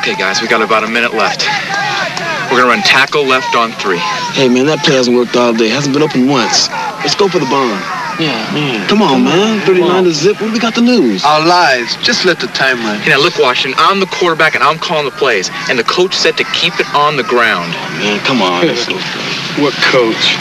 Okay, guys, we got about a minute left. We're gonna run tackle left on 3. Hey, man, that play hasn't worked all day. Hasn't been open once. Let's go for the bomb. Yeah. Come on, man. 39 to zip. What do we got to lose? Our lives. Just let the time run. Hey, now look, Washington, I'm the quarterback and I'm calling the plays. And the coach said to keep it on the ground. Oh, man, come on. What coach?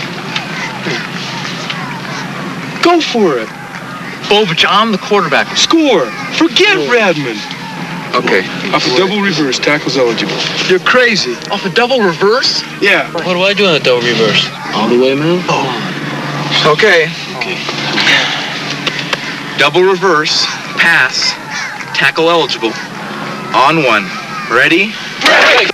Go for it. Bovich, I'm the quarterback. Score. Forget Redmond. Okay. Off a double reverse, tackle's eligible. You're crazy. Off a double reverse? Yeah. What do I do on a double reverse? All the way, man? Okay. Double reverse, pass, tackle eligible. On 1. Ready? Ready!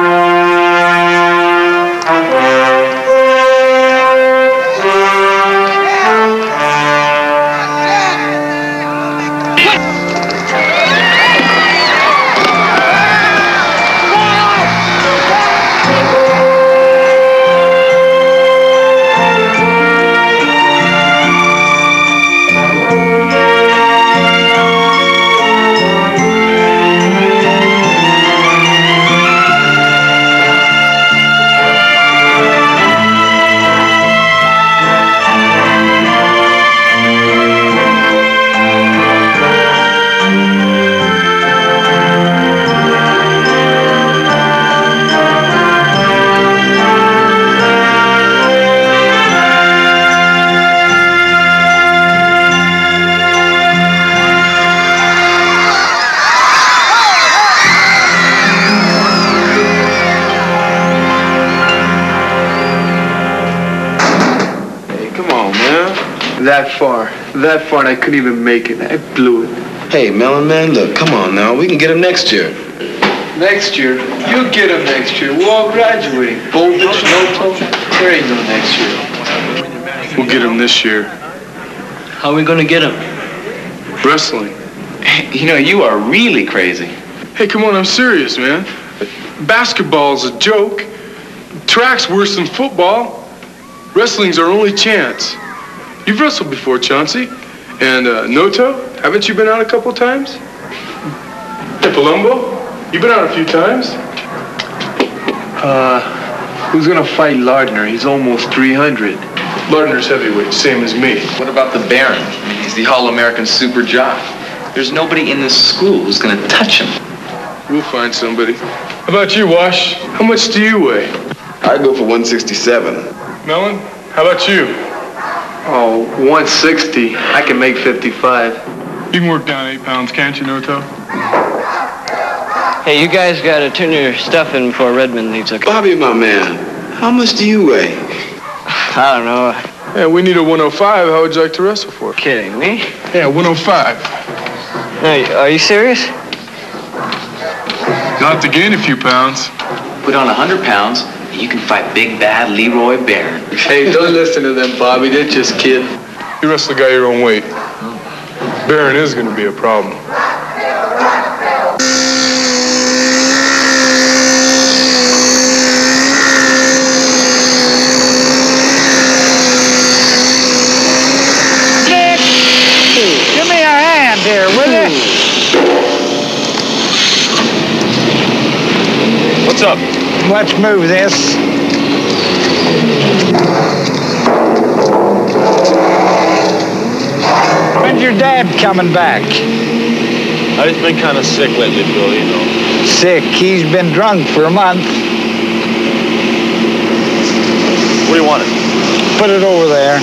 That far, and I couldn't even make it. I blew it. Hey, Mellon, man, look, come on now. We can get him next year. Next year? You'll get him next year. We're all graduating. Bovich, Noto, there ain't no next year. We'll get him this year. How are we going to get him? Wrestling. You know, you are really crazy. Hey, come on, I'm serious, man. Basketball's a joke. Track's worse than football. Wrestling's our only chance. You've wrestled before, Chauncey. And Noto, haven't you been out a couple times? Hey, Palumbo, you've been out a few times. Who's gonna fight Lardner? He's almost 300. Lardner's heavyweight, same as me. What about the Baron? I mean, he's the All-American super jock. There's nobody in this school who's gonna touch him. We'll find somebody. How about you, Wash? How much do you weigh? I'd go for 167. Mellon, how about you? Oh, 160. I can make 55. You can work down 8 pounds, can't you, Noto? Hey, you guys got to turn your stuff in before Redmond leaves, okay? Bobby, my man, how much do you weigh? I don't know. Yeah, we need a 105. How would you like to wrestle for it? Kidding me? Yeah, 105. No, are you serious? You'll have to gain a few pounds. Put on 100 pounds, and you can fight Big Bad Leroy Baron. Hey, don't listen to them, Bobby. They're just kidding. You wrestle the guy your own weight. Baron is going to be a problem. Give me a hand here, will you? What's up? Let's move this. When's your dad coming back? He's been kind of sick lately, Bill, you know. Sick. He's been drunk for a month. What do you want? Put it over there.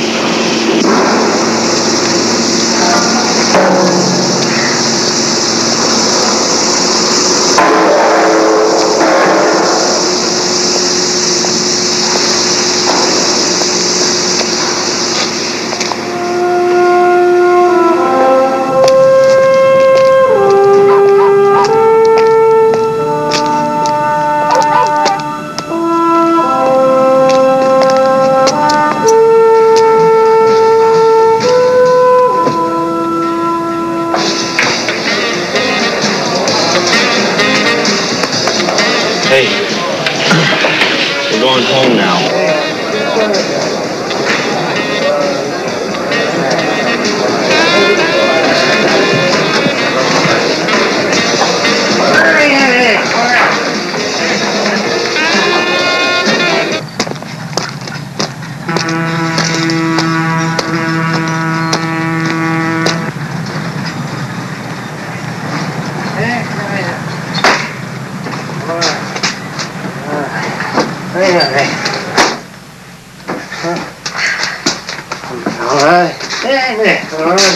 All right. There. All right.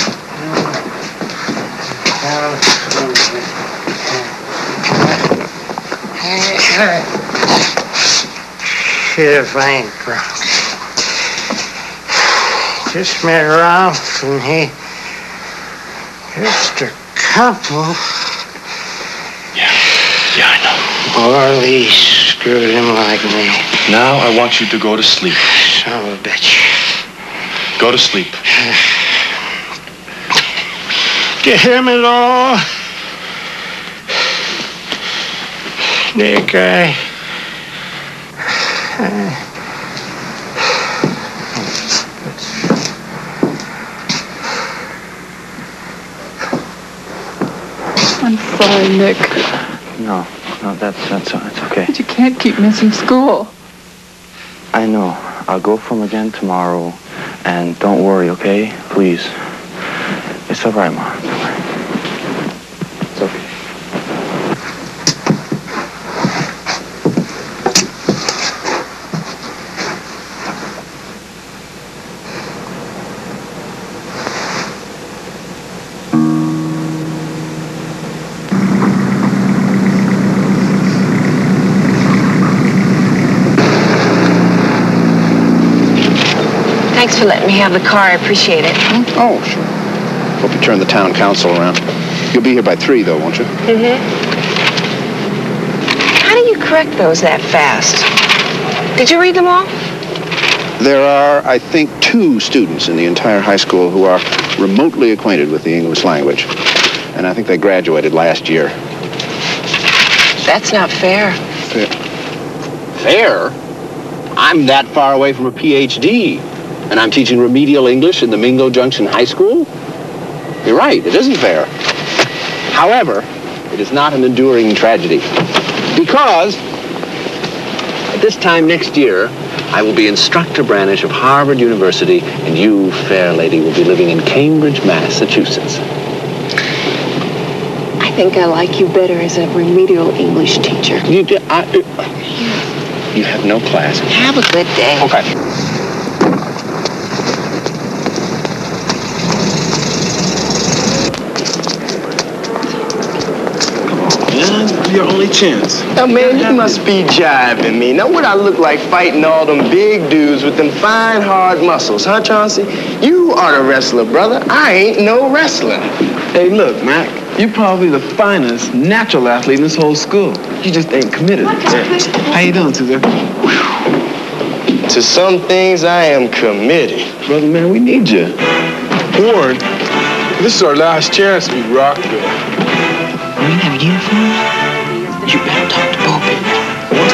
Shit, if I ain't drunk. Just met Ralph and he just a couple. Yeah, I know. Morley screwed him like me. Now I want you to go to sleep. Son of a bitch. Go to sleep. Get him at all? Nick, I'm sorry, Nick. No, it's okay. But you can't keep missing school. I know. I'll go for him again tomorrow. And don't worry, okay? Please. It's all right, Mom. It's all right. It's okay. Thanks for letting me have the car. I appreciate it. Oh, sure. Hope you turn the town council around. You'll be here by 3, though, won't you? Mm-hmm. How do you correct those that fast? Did you read them all? There are, I think, 2 students in the entire high school who are remotely acquainted with the English language. And I think they graduated last year. That's not fair. Fair? I'm that far away from a PhD. And I'm teaching remedial English in the Mingo Junction High School? You're right, it isn't fair. However, it is not an enduring tragedy. Because at this time next year, I will be Instructor Branish of Harvard University, and you, fair lady, will be living in Cambridge, Massachusetts. I think I like you better as a remedial English teacher. You have no class. Have a good day. Okay. Your only chance. Now, man, you must be jiving me. Now, what I look like fighting all them big dudes with them fine, hard muscles, huh, Chauncey? You are the wrestler, brother. I ain't no wrestler. Hey, look, Mac. You're probably the finest natural athlete in this whole school. You just ain't committed. How you doing, Susan? To some things, I am committed. Brother, man, we need you. Warren, this is our last chance to beat Rockville. We have uniforms? You better talk to Bobby. Well,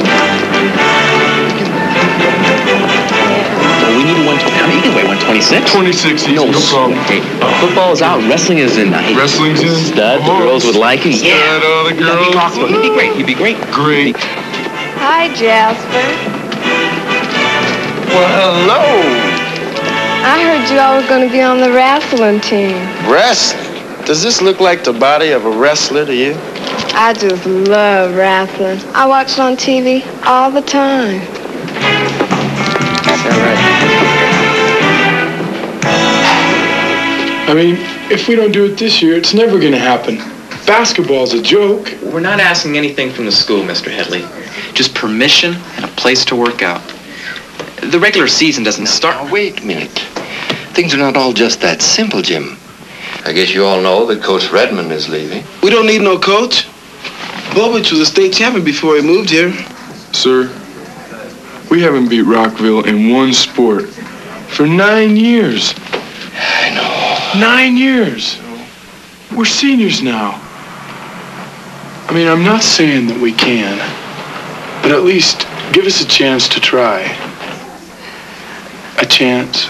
we need a 120. I mean, you can weigh 126. 26, easy, no problem. Hey, football is out. Wrestling is in. Wrestling's in? Stud. The girls would like him. Stud, all the girls. He'd be great. He'd be great. Great. Hi, Jasper. Well, hello. I heard you all were going to be on the wrestling team. Wrestling? Does this look like the body of a wrestler to you? I just love wrestling. I watch it on TV all the time. Is that right? I mean, if we don't do it this year, it's never going to happen. Basketball's a joke. We're not asking anything from the school, Mr. Headley. Just permission and a place to work out. The regular season doesn't start. Now, wait a minute. Things are not all just that simple, Jim. I guess you all know that Coach Redmond is leaving. We don't need no coach. Bobich was a state champion before he moved here. Sir, we haven't beat Rockville in one sport for 9 years. I know. 9 years. We're seniors now. I mean, I'm not saying that we can, but at least give us a chance to try. A chance.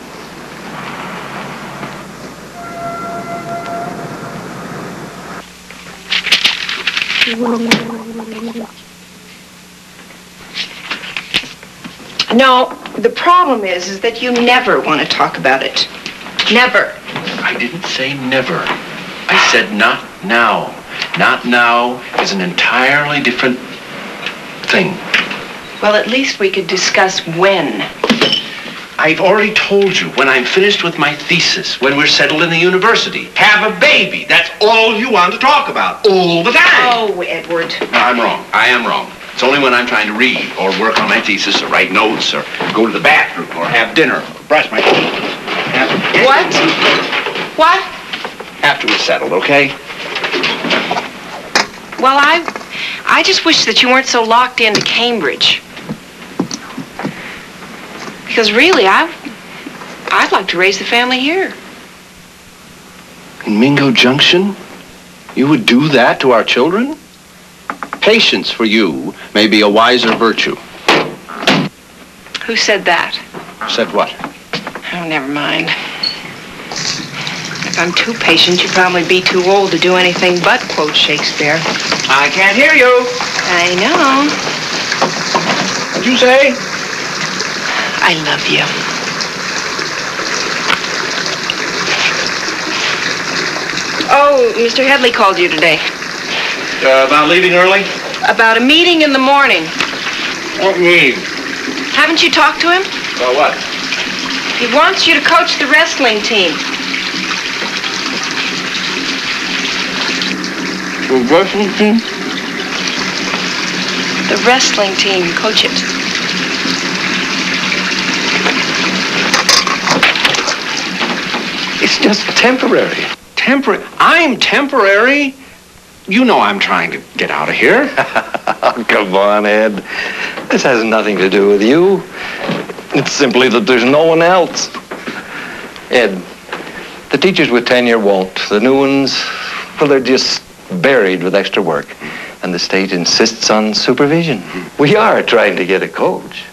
No, the problem is that you never want to talk about it. Never. I didn't say never. I said not now. Not now is an entirely different thing. Well, at least we could discuss when. I I've already told you, when I'm finished with my thesis, when we're settled in the university, have a baby. That's all you want to talk about, all the time. Oh, Edward. No, I'm wrong. I am wrong. It's only when I'm trying to read or work on my thesis or write notes or go to the bathroom or have dinner or brush my teeth. What? What? After we're settled, okay? Well, I just wish that you weren't so locked into Cambridge. Because really, I'd like to raise the family here. In Mingo Junction? You would do that to our children? Patience for you may be a wiser virtue. Who said that? Said what? Oh, never mind. If I'm too patient, you'd probably be too old to do anything but quote Shakespeare. I can't hear you. I know. What'd you say? I love you. Oh, Mr. Headley called you today. About leaving early? About a meeting in the morning. What meeting? Haven't you talked to him? About what? He wants you to coach the wrestling team. The wrestling team? The wrestling team. Coach it. It's just temporary. I'm temporary? You know I'm trying to get out of here. Come on, Ed. This has nothing to do with you. It's simply that there's no one else. Ed, the teachers with tenure won't. The new ones, well, they're just buried with extra work. And the state insists on supervision. We are trying to get a coach.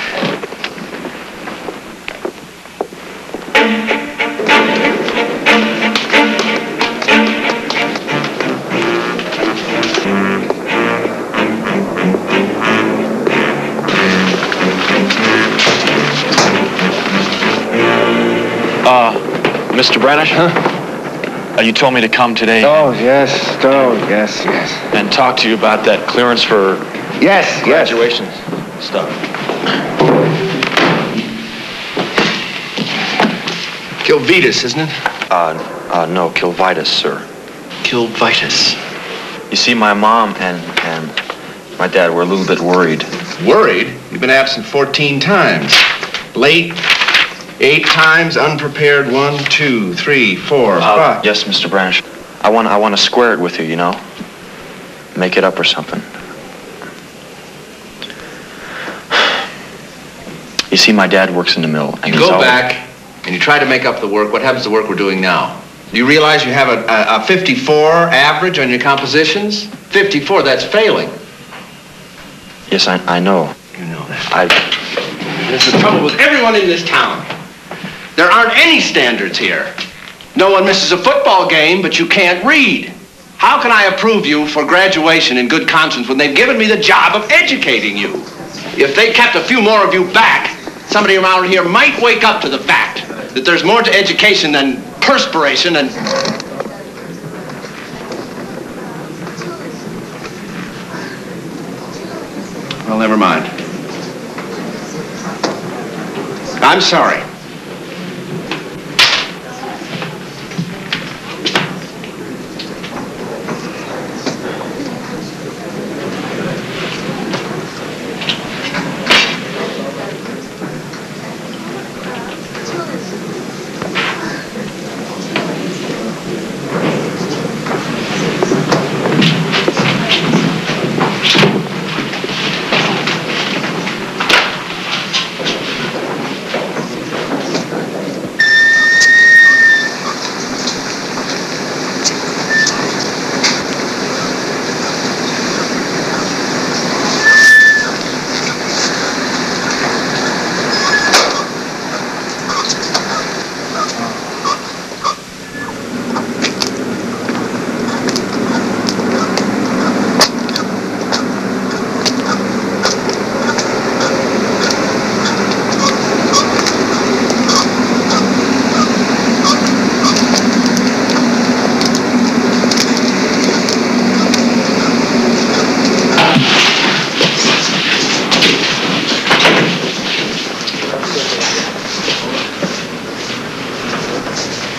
Mr. Branish? Huh? You told me to come today. Oh, yes. And talk to you about that clearance for graduation stuff. Kilvitis, isn't it? No, Kilvitis, sir. Kilvitis. You see, my mom and my dad were a little bit worried. Worried? You've been absent 14 times. Late 8 times, unprepared 1, 2, 3, 4, 5. Yes, Mr. Branish. I want to square it with you, you know? Make it up or something. You see, my dad works in the mill. And you go back and you try to make up the work. What happens to the work we're doing now? Do you realize you have a 54 average on your compositions? 54, that's failing. Yes, I know. You know that. There's the trouble with everyone in this town. There aren't any standards here. No one misses a football game, but you can't read. How can I approve you for graduation in good conscience when they've given me the job of educating you? If they kept a few more of you back, somebody around here might wake up to the fact that there's more to education than perspiration and... Well, never mind. I'm sorry.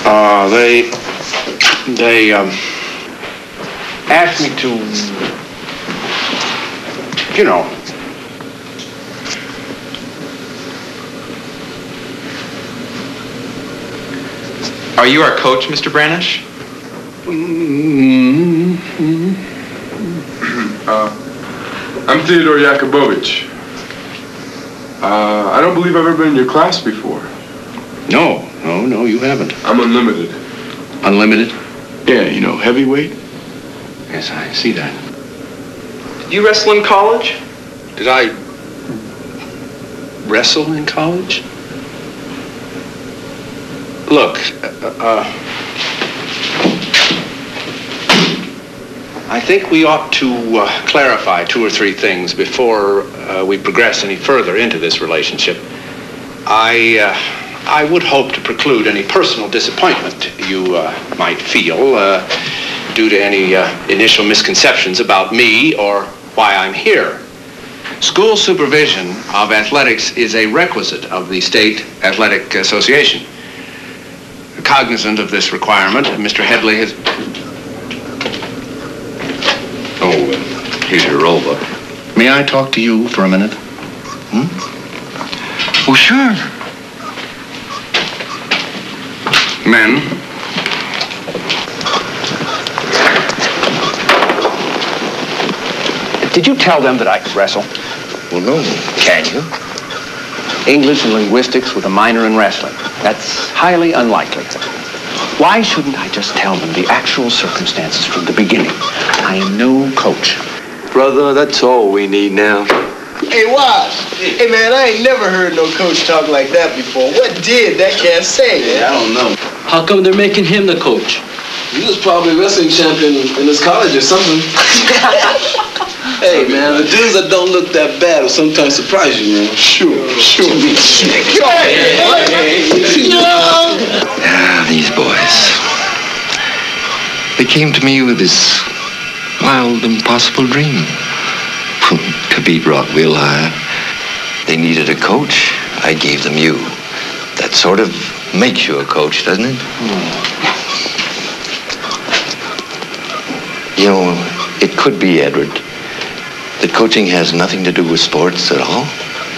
They asked me to, you know. Are you our coach, Mr. Branish? I'm Theodore Yakubovich. I don't believe I've ever been in your class before. No, you haven't. I'm unlimited. Unlimited? Yeah, you know, heavyweight. Yes, I see that. Did you wrestle in college? Did I wrestle in college? Look, I think we ought to clarify 2 or 3 things before we progress any further into this relationship. I would hope to preclude any personal disappointment you might feel due to any initial misconceptions about me or why I'm here. School supervision of athletics is a requisite of the State Athletic Association. Cognizant of this requirement, Mr. Headley has... Oh, here's your roll book. May I talk to you for a minute? Oh, sure. Men. Did you tell them that I could wrestle? Well, no. Can you? English and linguistics with a minor in wrestling. That's highly unlikely. Why shouldn't I just tell them the actual circumstances from the beginning? I am no coach. Brother, that's all we need now. Hey, Woz. Hey, man, I ain't never heard no coach talk like that before. What did that cat say? Yeah, I don't know. How come they're making him the coach? He was probably a wrestling champion in his college or something. Hey, man, the dudes that don't look that bad will sometimes surprise you, man. Sure. These boys. They came to me with this wild, impossible dream. To beat Rockville High. They needed a coach. I gave them you. That sort of makes you a coach, doesn't it? You know, it could be, Edward, that coaching has nothing to do with sports at all.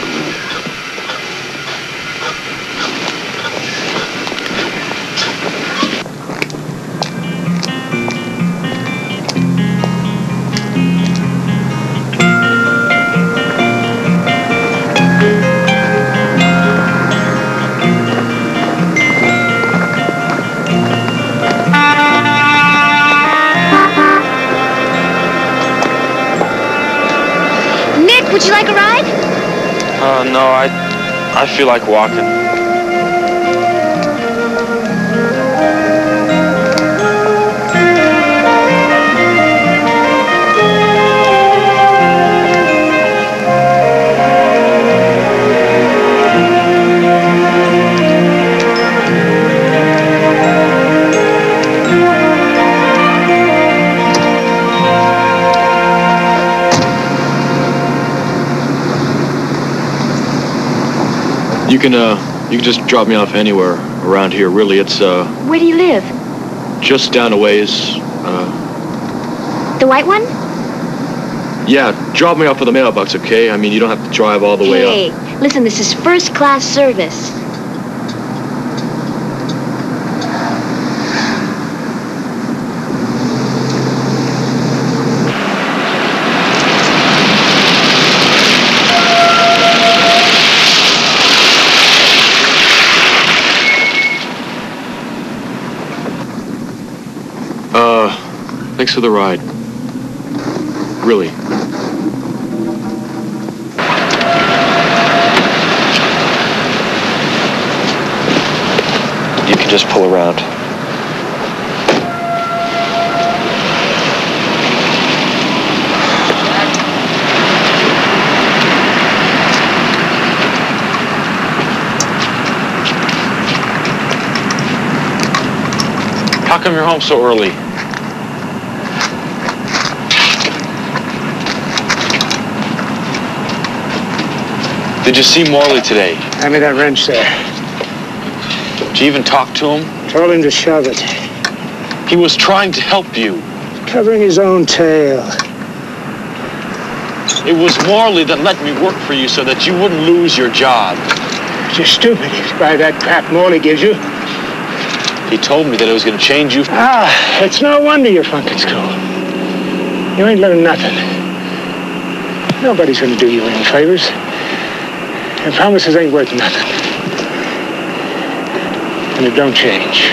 Would you like a ride? No, I feel like walking. You can just drop me off anywhere around here. Really, it's Where do you live? just down a ways. The white one? Yeah, drop me off at the mailbox, okay? I mean, you don't have to drive all the way up. Hey, listen, this is first-class service. Thanks for the ride. Really. You can just pull around. How come you're home so early? Did you see Morley today? Hand me that wrench there. Did you even talk to him? Told him to shove it. He was trying to help you. Covering his own tail. It was Morley that let me work for you so that you wouldn't lose your job. You're stupid by that crap Morley gives you. He told me that it was going to change you. It's no wonder you're flunking school. You ain't learned nothing. Nobody's going to do you any favors. And promises ain't worth nothing. And it don't change.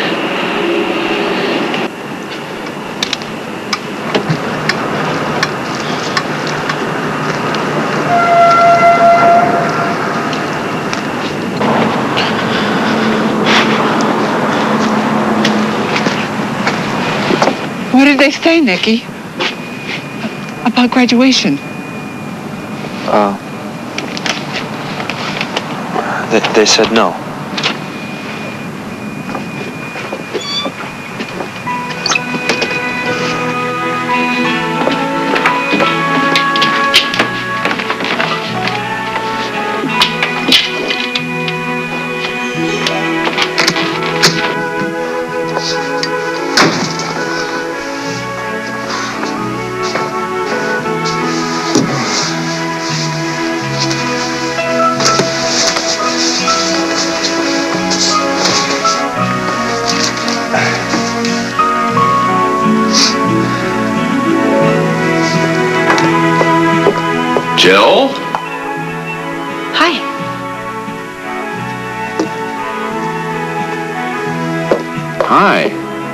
What did they say, Nicky? About graduation? They said no. Jill? Hi. Hi.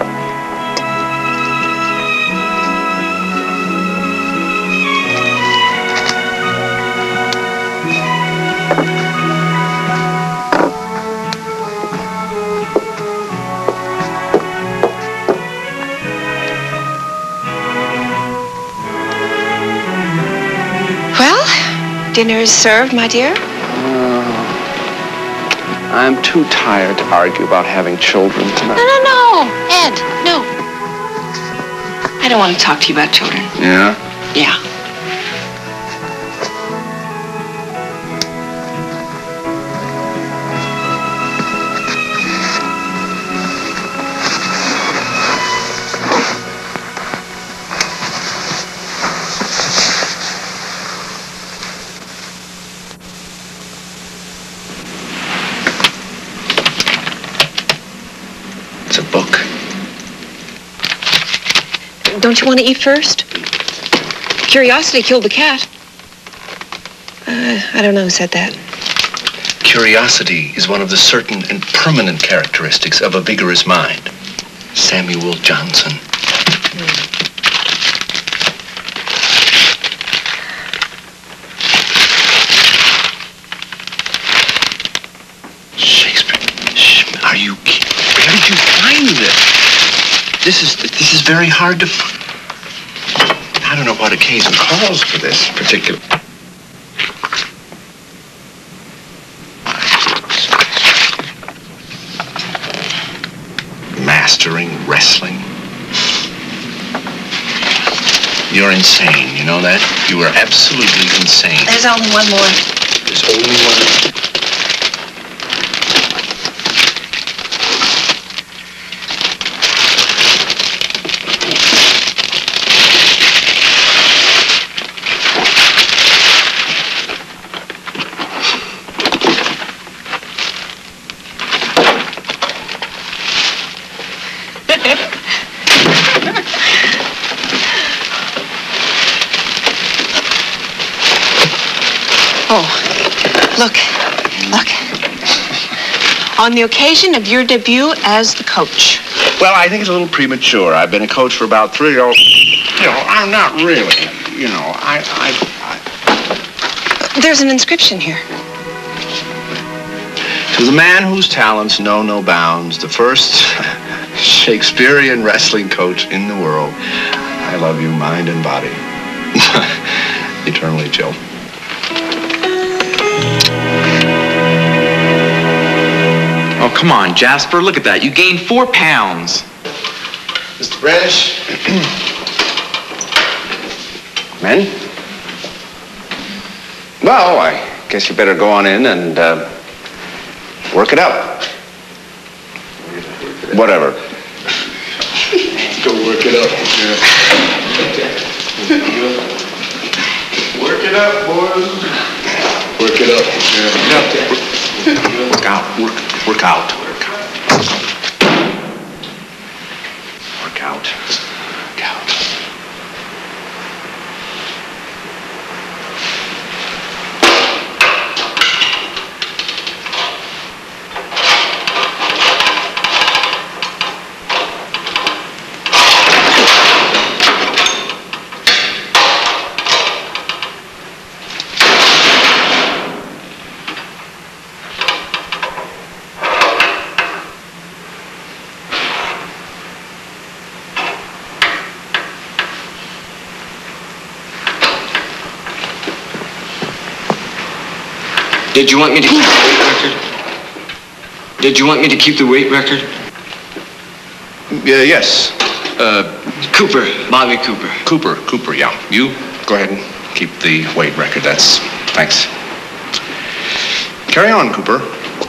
Dinner is served, my dear. I'm too tired to argue about having children tonight. No. Ed, no. I don't want to talk to you about children. Yeah? Yeah. Don't you want to eat first? Curiosity killed the cat. I don't know who said that. Curiosity is one of the certain and permanent characteristics of a vigorous mind. Samuel Johnson. Shakespeare. Are you kidding? Where did you find this? This is very hard to find. I don't know what occasion calls for this particular. Mastering wrestling. You're insane, you know that? You are absolutely insane. There's only one more. There's only one. Look. On the occasion of your debut as the coach. Well, I think it's a little premature. I've been a coach for about 3 years. You know, I'm not really. You know, There's an inscription here. To the man whose talents know no bounds, the first Shakespearean wrestling coach in the world. I love you, mind and body. Eternally, Jill. Oh, come on, Jasper. Look at that. You gained 4 pounds. Mr. Branish. Men? Well, I guess you better go on in and work it out. Whatever. Let's go work it up. Work it up, boys. Work it up. Work out. Work out. Work out. Work out. Did you want me to keep the weight record? Did you want me to keep the weight record? Yes. Cooper. Bobby Cooper. Cooper, yeah. You go ahead and keep the weight record. Thanks. Carry on, Cooper.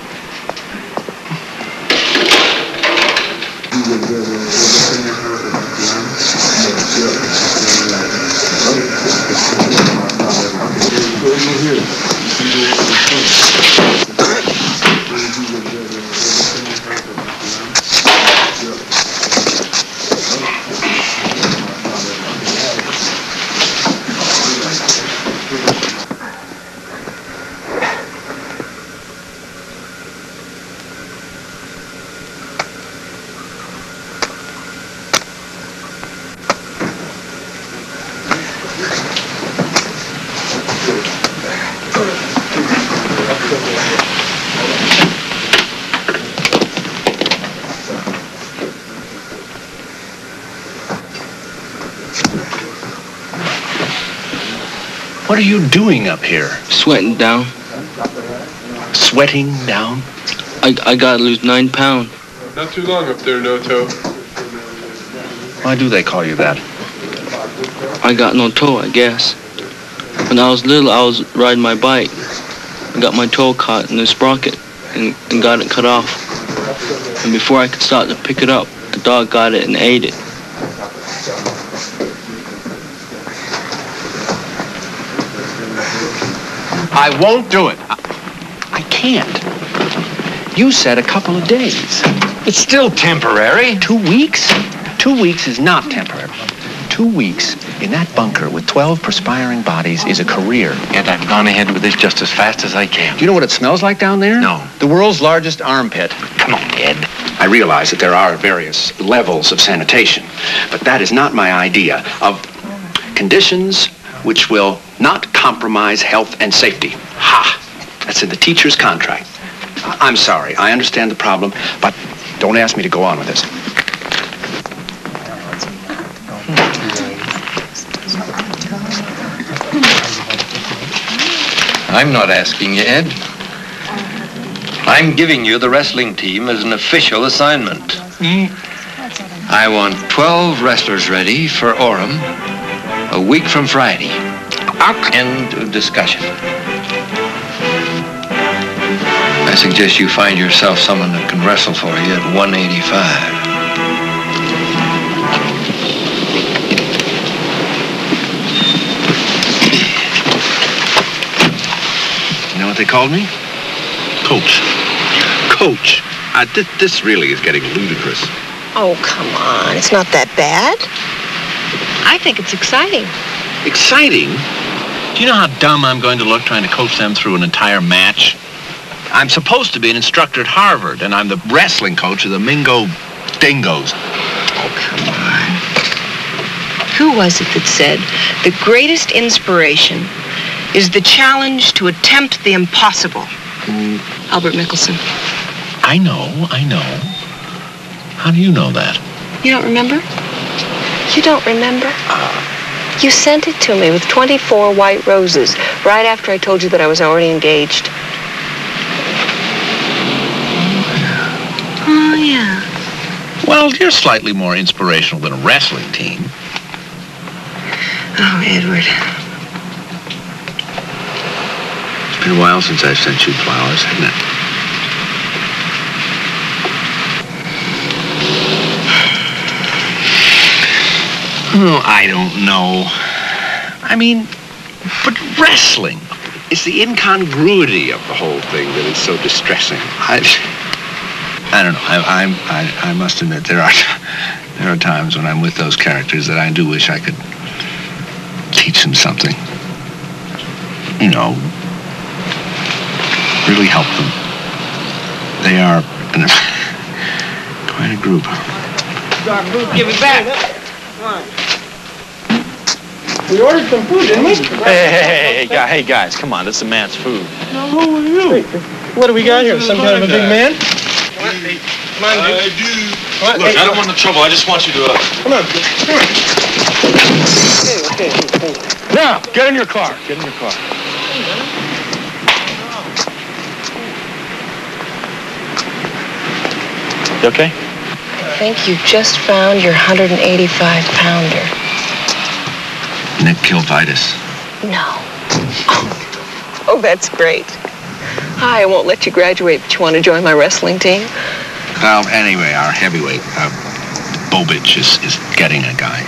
What are you doing up here? Sweating down. Sweating down? I gotta lose 9 pounds. Not too long up there, no-toe. Why do they call you that? I got no toe, I guess. When I was little, I was riding my bike. I got my toe caught in the sprocket and got it cut off. And before I could start to pick it up, the dog got it and ate it. I won't do it. I can't. You said a couple of days. It's still temporary. 2 weeks? 2 weeks is not temporary. 2 weeks in that bunker with 12 perspiring bodies is a career. And I've gone ahead with this just as fast as I can. Do you know what it smells like down there? No. The world's largest armpit. Come on, Ed. I realize that there are various levels of sanitation, but that is not my idea of conditions which will not compromise health and safety. Ha! That's in the teacher's contract. I'm sorry, I understand the problem, but don't ask me to go on with this. I'm not asking you, Ed. I'm giving you the wrestling team as an official assignment. I want 12 wrestlers ready for Orem a week from Friday. End of discussion. I suggest you find yourself someone that can wrestle for you at 185. You know what they called me? Coach. Coach. This really is getting ludicrous. Oh, come on. It's not that bad. I think it's exciting. Exciting? Do you know how dumb I'm going to look trying to coach them through an entire match? I'm supposed to be an instructor at Harvard, and I'm the wrestling coach of the Mingo Dingoes. Oh, come on. Who was it that said, the greatest inspiration is the challenge to attempt the impossible? Albert Mickelson. I know. How do you know that? You don't remember? You don't remember? You sent it to me with 24 white roses right after I told you that I was already engaged. Oh, yeah. Well, you're slightly more inspirational than a wrestling team. Oh, Edward. It's been a while since I've sent you flowers, hasn't it? Oh, I don't know. I mean, but wrestling is the incongruity of the whole thing that is so distressing. I don't know. I must admit there are times when I'm with those characters that I do wish I could teach them something. You know, really help them. They are quite a group. Give it back. Come on. We ordered some food, didn't we? Hey, guys, come on. This is a man's food. No, who are you? What do we got here? Some kind of a big man? Come on, dude. Look, I don't want no trouble. I just want you to... Come on. Okay. Now, get in your car. Get in your car. You okay? I think you just found your 185-pounder. Nick Kilvitis. No. Oh, that's great. I won't let you graduate, but you want to join my wrestling team? Well, anyway, our heavyweight, Bobich, is getting a guy.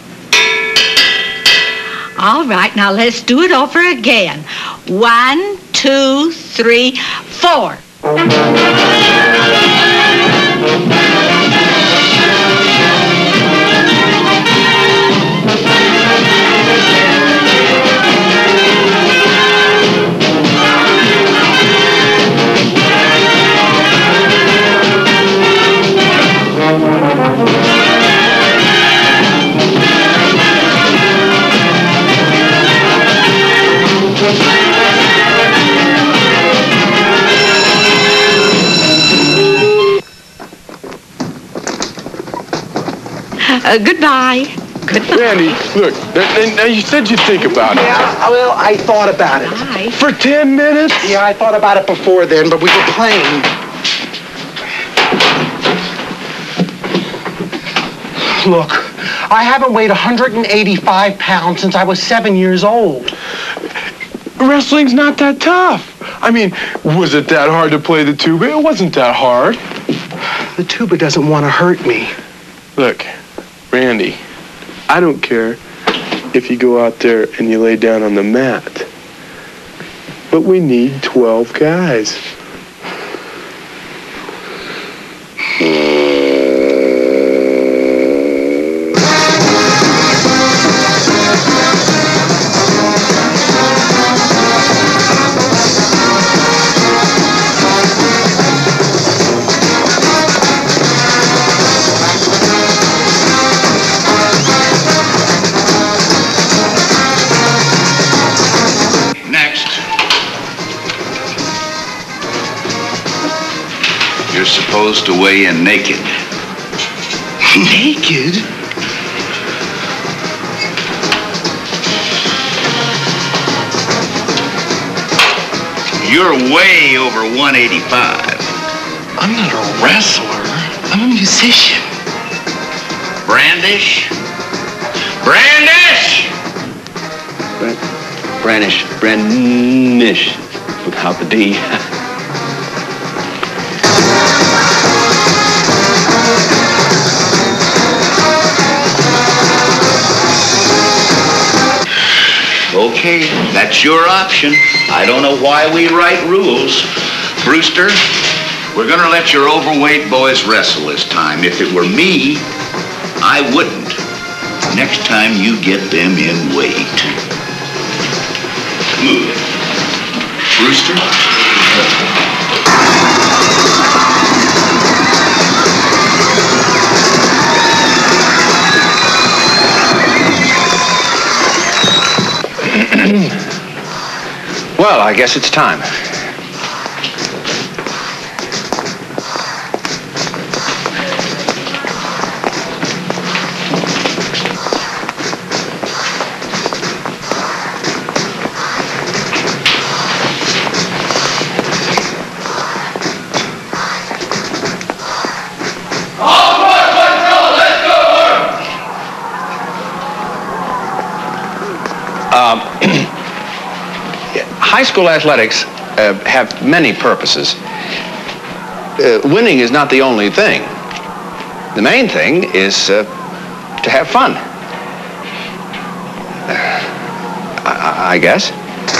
All right, now let's do it over again. 1, 2, 3, 4. Goodbye. Goodbye. Randy, look, now you said you'd think about it. Yeah, well, I thought about it. Bye. For 10 minutes? Yeah, I thought about it before then, but we were playing. Look, I haven't weighed 185 pounds since I was 7 years old. Wrestling's not that tough. I mean, was it that hard to play the tuba? It wasn't that hard. The tuba doesn't want to hurt me. Look, Randy, I don't care if you go out there and you lay down on the mat. But we need 12 guys. Supposed to weigh in naked. Naked? You're way over 185. I'm not a wrestler. I'm a musician. Brandish? Brandish! Brandish. Without the D. Okay, that's your option. I don't know why we write rules. Brewster, we're gonna let your overweight boys wrestle this time. If it were me, I wouldn't. Next time you get them in weight. Move. Brewster? Well, I guess it's time. High school athletics have many purposes. Winning is not the only thing. The main thing is to have fun. I guess.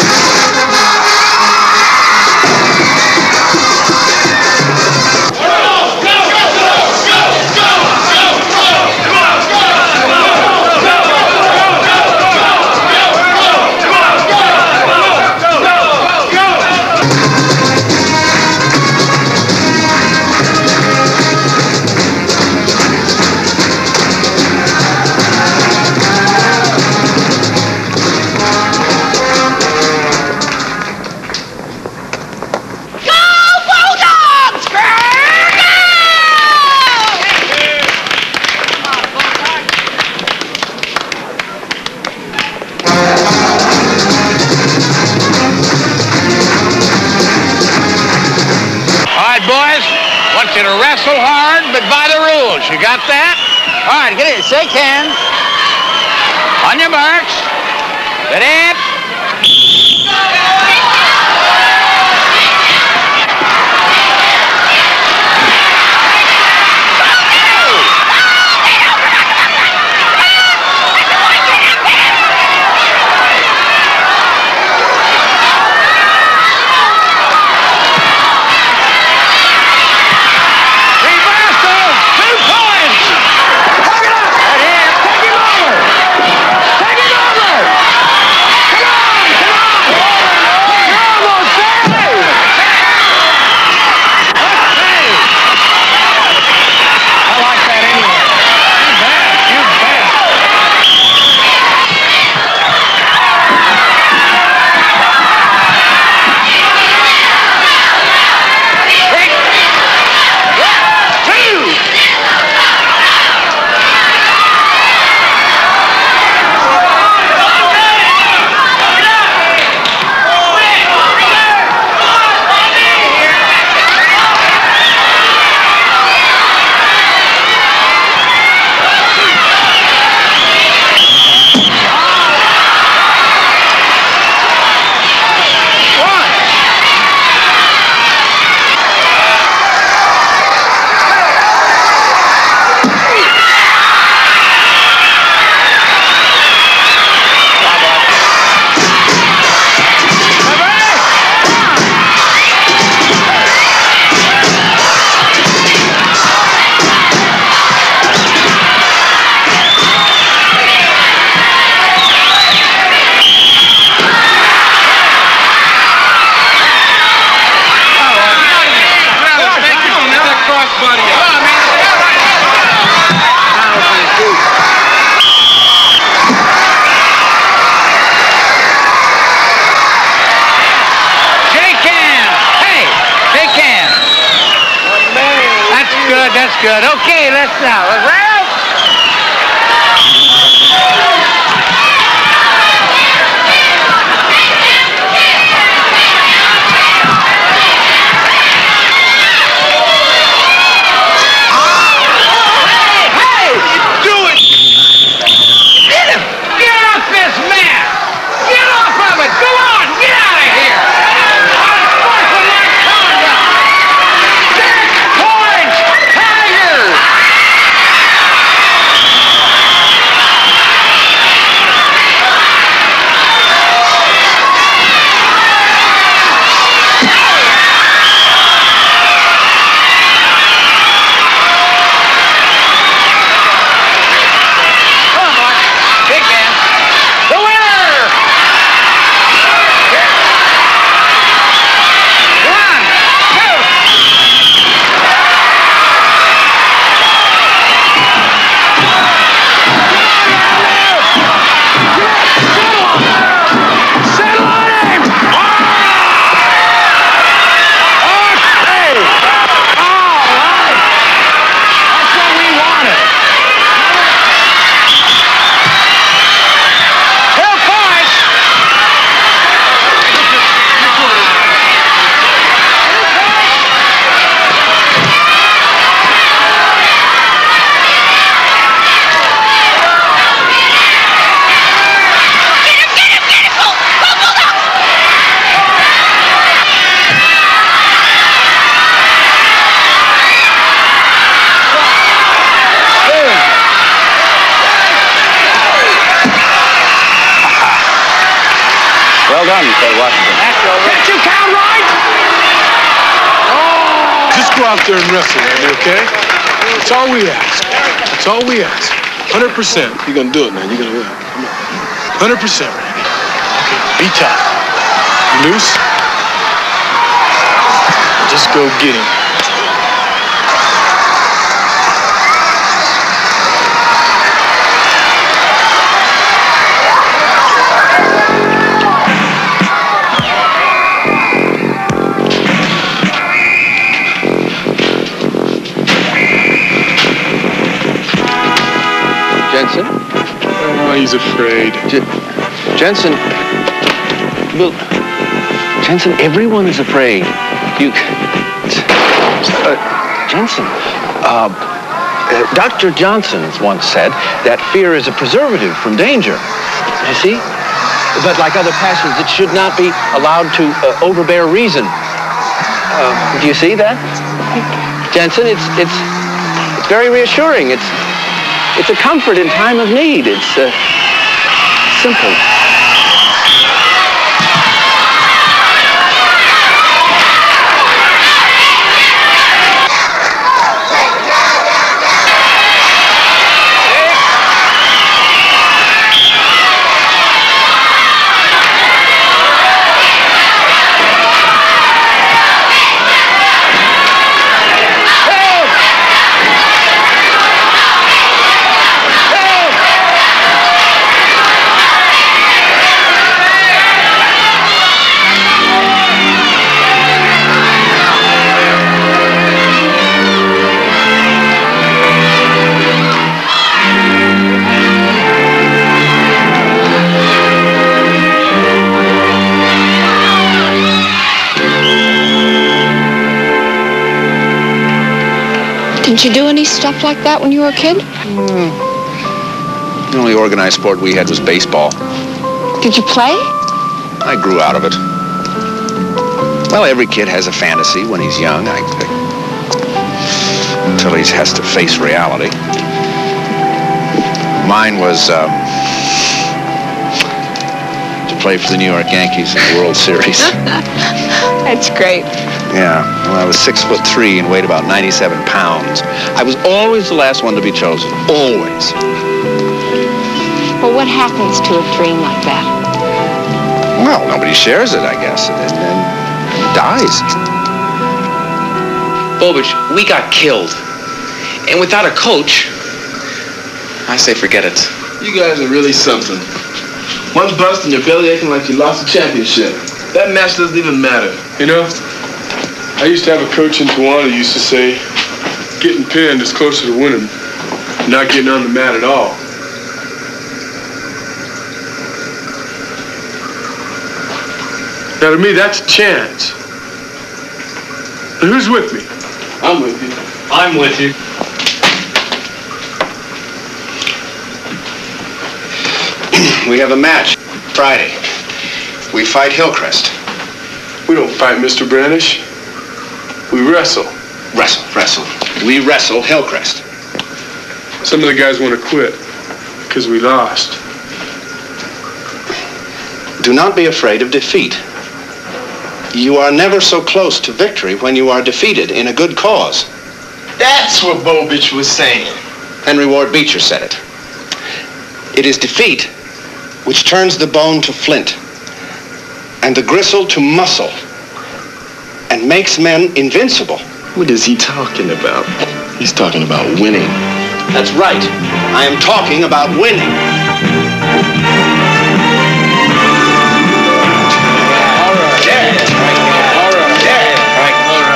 To wrestle hard, but by the rules. You got that? All right, get it. Shake hands. On your marks. Get it. That's good. Okay, let's now. Hey! Do it! Get him! Get off this mat! Get off of it! Go on! Get out of here! Unsportsmanlike conduct! 6 points! Tigers! done, Mr. Washington. Can't you count right? Just go out there and wrestle, man, okay? That's all we ask. That's all we ask. 100%. You're gonna do it, man. You're gonna win. 100%, Randy. Okay, be tough. Loose. Just go get him. Jensen? Oh, he's afraid. Jensen. Well, Jensen, everyone is afraid. Jensen, Dr. Johnson once said that fear is a preservative from danger. You see? But like other passions, it should not be allowed to overbear reason. Do you see that? Jensen, it's very reassuring. It's a comfort in time of need. It's simple. Didn't you do any stuff like that when you were a kid? The only organized sport we had was baseball. Did you play? I grew out of it. Well, every kid has a fantasy when he's young, until he has to face reality. Mine was to play for the New York Yankees in the World Series. That's great. Yeah, well, I was 6'3" and weighed about 97 pounds. I was always the last one to be chosen. Always. Well, what happens to a dream like that? Well, nobody shares it, I guess, and then dies. Bobich, we got killed. And without a coach, I say forget it. You guys are really something. One bust and your belly aching like you lost a championship. That match doesn't even matter. You know, I used to have a coach in Tawana who used to say, getting pinned is closer to winning, not getting on the mat at all. Now, to me, that's a chance. And who's with me? I'm with you. I'm with you. We have a match Friday. We fight Hillcrest. We don't fight, Mr. Brandish. We wrestle. Wrestle. We wrestle Hillcrest. Some of the guys want to quit because we lost. Do not be afraid of defeat. You are never so close to victory when you are defeated in a good cause. That's what Bobich was saying. Henry Ward Beecher said it. It is defeat which turns the bone to flint and the gristle to muscle and makes men invincible. What is he talking about? He's talking about winning. That's right. I am talking about winning. All right. Yeah. All right. Yeah. All right.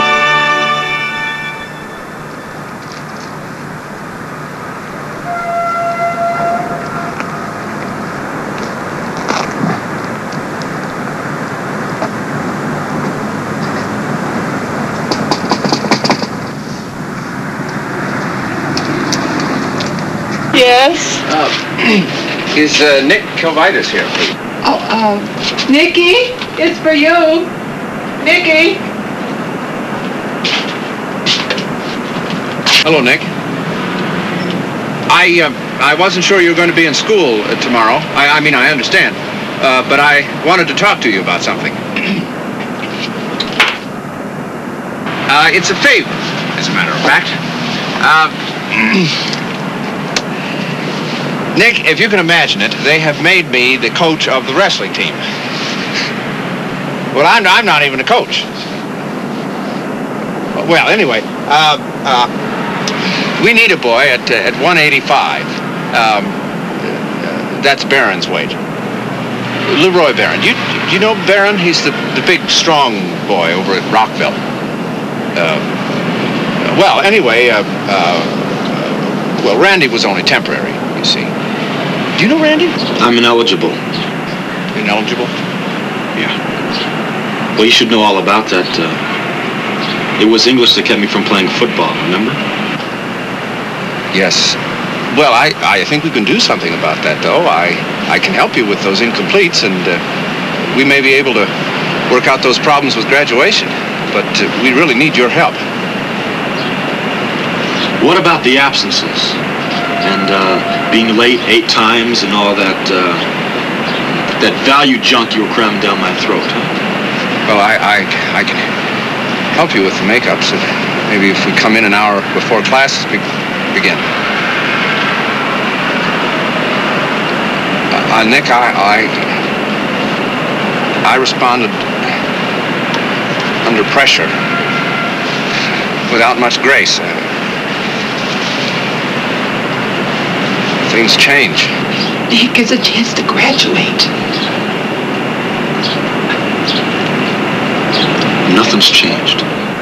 Yes? Is Nick Kilvitis here, please? Nikki, it's for you. Nikki. Hello, Nick. I wasn't sure you were going to be in school tomorrow. I mean, I understand. but I wanted to talk to you about something. It's a favor, as a matter of fact. Nick, if you can imagine it, they have made me the coach of the wrestling team. Well, I'm not even a coach. Well, anyway, we need a boy at 185. That's Barron's weight. Leroy Barron. You know Barron? He's the big, strong boy over at Rockville. Well, anyway, well, Randy was only temporary, you see. Do you know Randy? I'm ineligible. Ineligible? Yeah. Well, you should know all about that. It was English that kept me from playing football, remember? Yes. Well, I think we can do something about that, though. I can help you with those incompletes, and we may be able to work out those problems with graduation. But we really need your help. What about the absences? And being late 8 times and all that, that value junk you were cramming down my throat, huh? Well, I can help you with the makeups. Maybe if we come in an hour before classes begin. Nick, I responded under pressure, without much grace. Things change. Nick gets a chance to graduate. Nothing's changed.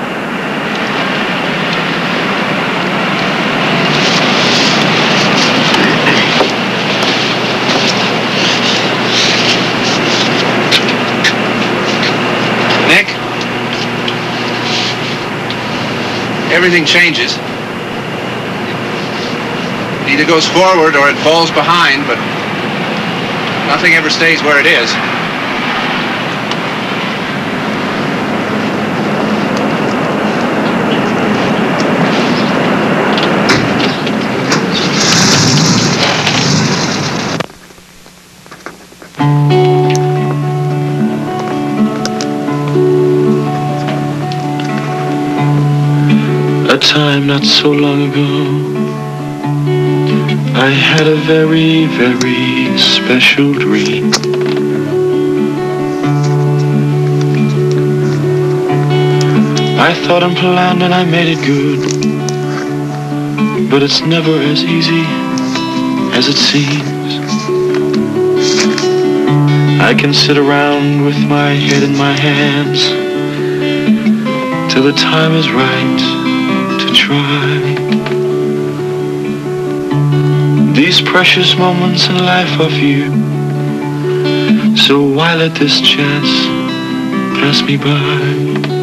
Nick? Everything changes. It either goes forward or it falls behind, but nothing ever stays where it is. A time not so long ago, I had a very, very special dream. I thought and planned and I made it good, but it's never as easy as it seems. I can sit around with my head in my hands till the time is right to try. These precious moments in life are few, so why let this chance pass me by?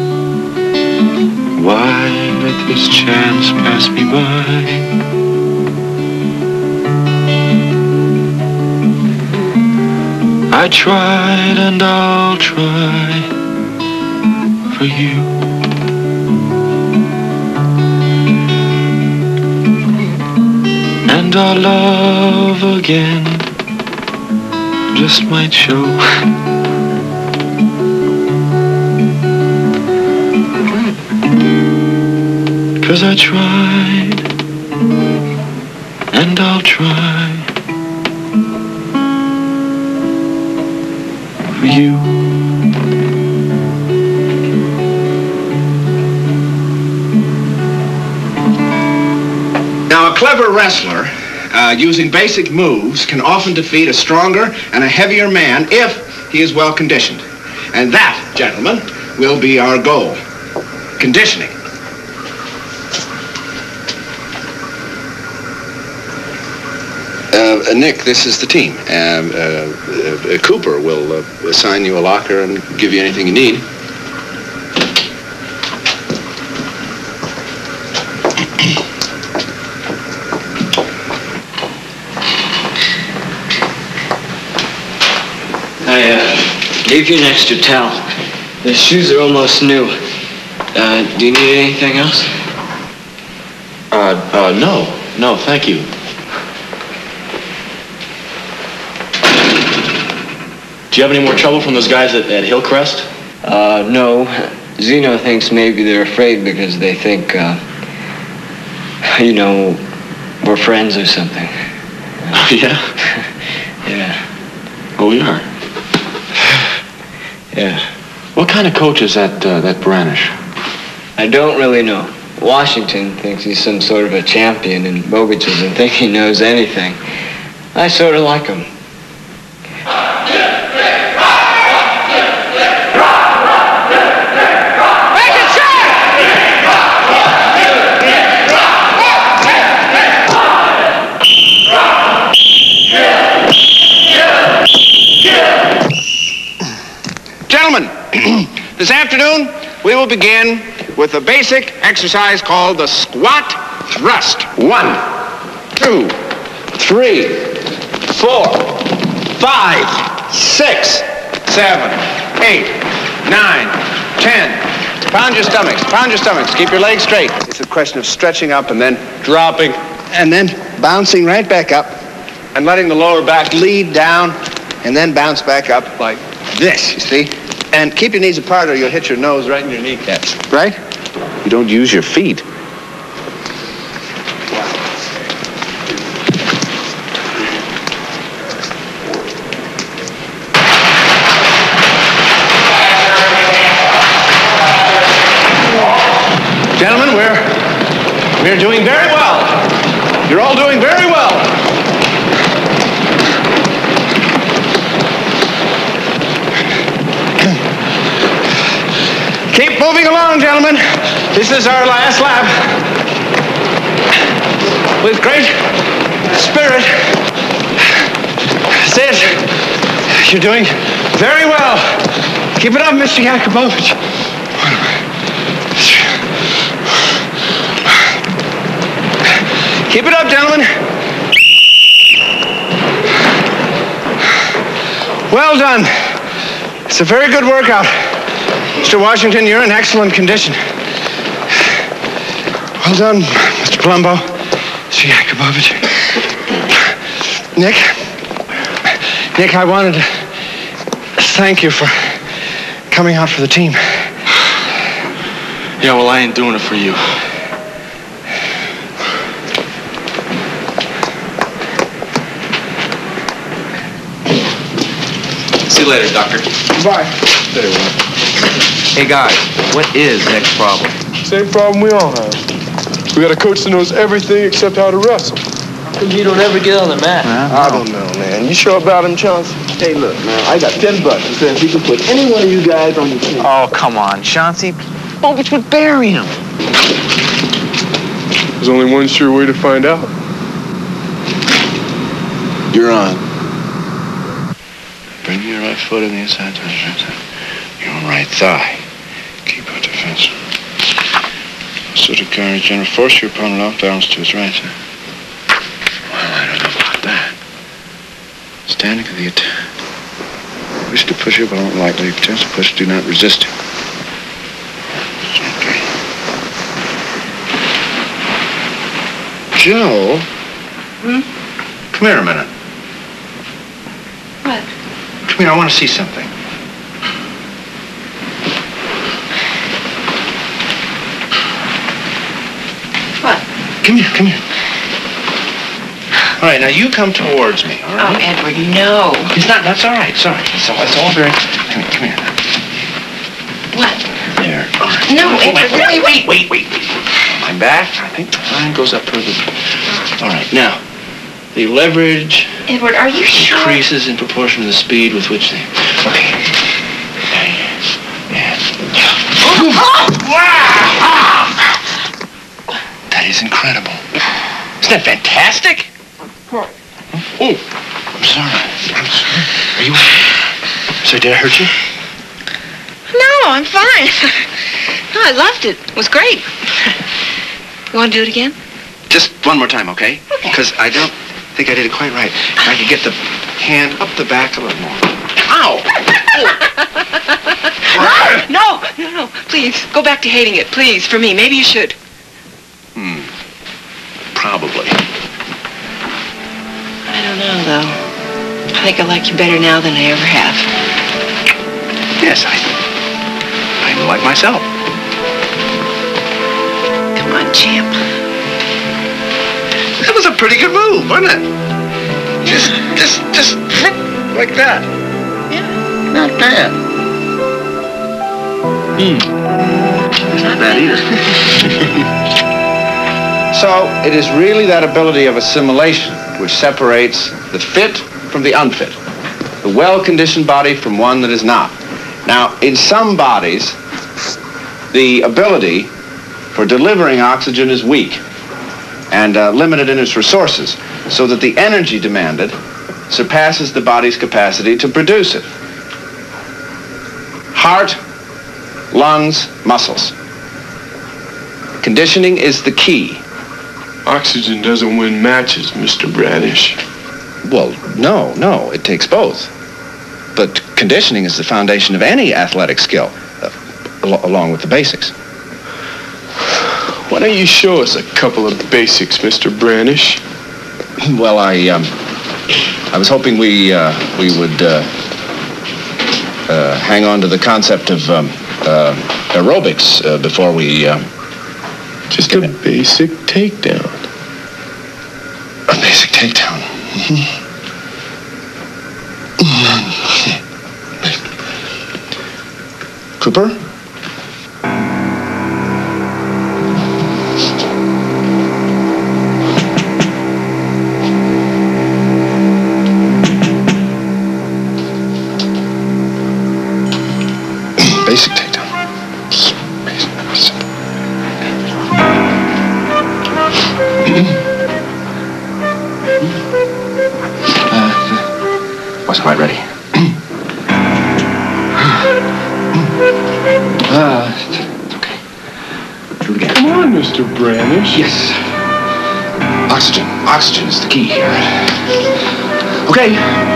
Why let this chance pass me by? I tried and I'll try for you. And our love again just might show. 'Cause I tried and I'll try for you. Now, a clever wrestler, using basic moves, can often defeat a stronger and a heavier man if he is well conditioned. And that, gentlemen, will be our goal. Conditioning. Nick, this is the team. Cooper will assign you a locker and give you anything you need. Gave you an extra towel. The shoes are almost new. Do you need anything else? No, thank you. Do you have any more trouble from those guys at Hillcrest? No. Zeno thinks maybe they're afraid because they think, we're friends or something. Yeah? Yeah. Oh, we are? Yeah. What kind of coach is that Branish? I don't really know. Washington thinks he's some sort of a champion, and Bogich doesn't think he knows anything. I sort of like him. Gentlemen, this afternoon we will begin with a basic exercise called the squat thrust. 1, 2, 3, 4, 5, 6, 7, 8, 9, 10. Pound your stomachs, pound your stomachs. Keep your legs straight. It's a question of stretching up and then dropping and then bouncing right back up and letting the lower back lead down and then bounce back up like this, you see? And keep your knees apart or you'll hit your nose right in your kneecaps, right? You don't use your feet. Gentlemen, we're doing very well. You're all doing very well. Keep moving along, gentlemen. This is our last lap. With great spirit. Sis, you're doing very well. Keep it up, Mr. Yakubovich. Keep it up, gentlemen. Well done. It's a very good workout. Mr. Washington, you're in excellent condition. Well done, Mr. Palumbo, Mr. Yakubovich. Nick, I wanted to thank you for coming out for the team. Yeah, well, I ain't doing it for you. See you later, Doctor. Bye. Very well. Hey, guys, what is next problem? Same problem we all have. We got a coach that knows everything except how to wrestle. How come you don't ever get on the mat? I don't know, man. You sure about him, Chauncey? Hey, look, man, I got $10 that says you can put any one of you guys on your team. Oh, come on, Chauncey. Bogich would bury him. There's only one sure way to find out. You're on. Bring your right foot on the inside, your right thigh. Keep out defense. Sort of carry general force your opponent off balance to his right. Well, I don't know about that. Standing to the attack. Wish to push your opponent lightly. If attempts to push, do not resist him. Okay. Joe? Come here a minute. What? Come here, I want to see something. What? Come here. All right, now you come towards me, all right? Oh, Edward, no. It's not, that's all right, sorry. It's all very, come here. What? There, all right. No, Edward, Wait. My back, I think the line goes up toward the, all right, now, the leverage Edward, are you sure? increases in proportion to the speed with which they, okay. That is incredible. Isn't that fantastic? Oh, I'm sorry. Are you so did I hurt you? No, I'm fine. No, I loved it. It was great. You want to do it again? Just one more time, okay? Because I don't think I did it quite right. If I could get the hand up the back a little more. Ow! No. Please, go back to hating it. Please, for me. Maybe you should. Probably. I don't know, though. I think I like you better now than I ever have. Yes, I like myself. Come on, champ. That was a pretty good move, wasn't it? Just like that. Yeah. Not bad. It's not bad either. So, it is really that ability of assimilation which separates the fit from the unfit, the well-conditioned body from one that is not. Now, in some bodies, the ability for delivering oxygen is weak and limited in its resources, so that the energy demanded surpasses the body's capacity to produce it. Heart, lungs, muscles. Conditioning is the key. Oxygen doesn't win matches, Mr. Bradish. Well, no, it takes both. But conditioning is the foundation of any athletic skill, along with the basics. Why don't you show us a couple of basics, Mr. Bradish? Well, I was hoping we would hang on to the concept of aerobics before we... Just a basic takedown. A basic takedown. Cooper? Basic takedown. Wasn't quite ready. It's okay. Do it again. Come on, Mr. Bradish. Yes. Oxygen. Oxygen is the key here. Okay.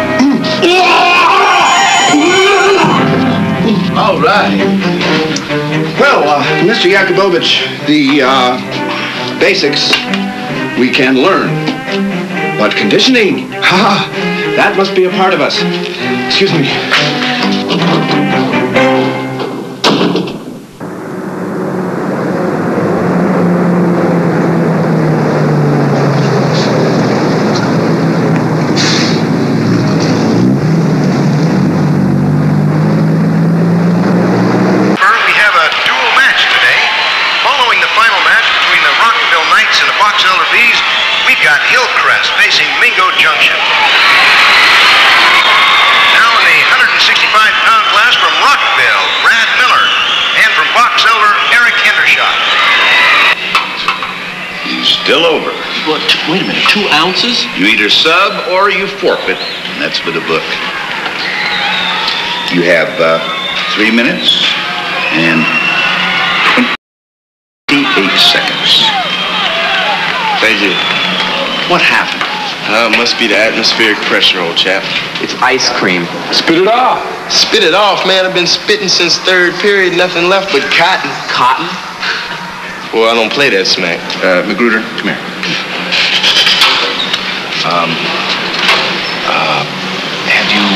All right. Well, Mr. Yakubovich, the basics we can learn. But conditioning, that must be a part of us. Excuse me. Still over. What, wait a minute, 2 ounces? You either sub or you forfeit, and that's for the book. You have 3 minutes and 28 seconds. Thank you. What happened? Must be the atmospheric pressure, old chap. It's ice cream. Spit it off. Spit it off, man. I've been spitting since 3rd period. Nothing left but cotton. Cotton? Well, I don't play that smack. Magruder, come here. Have you,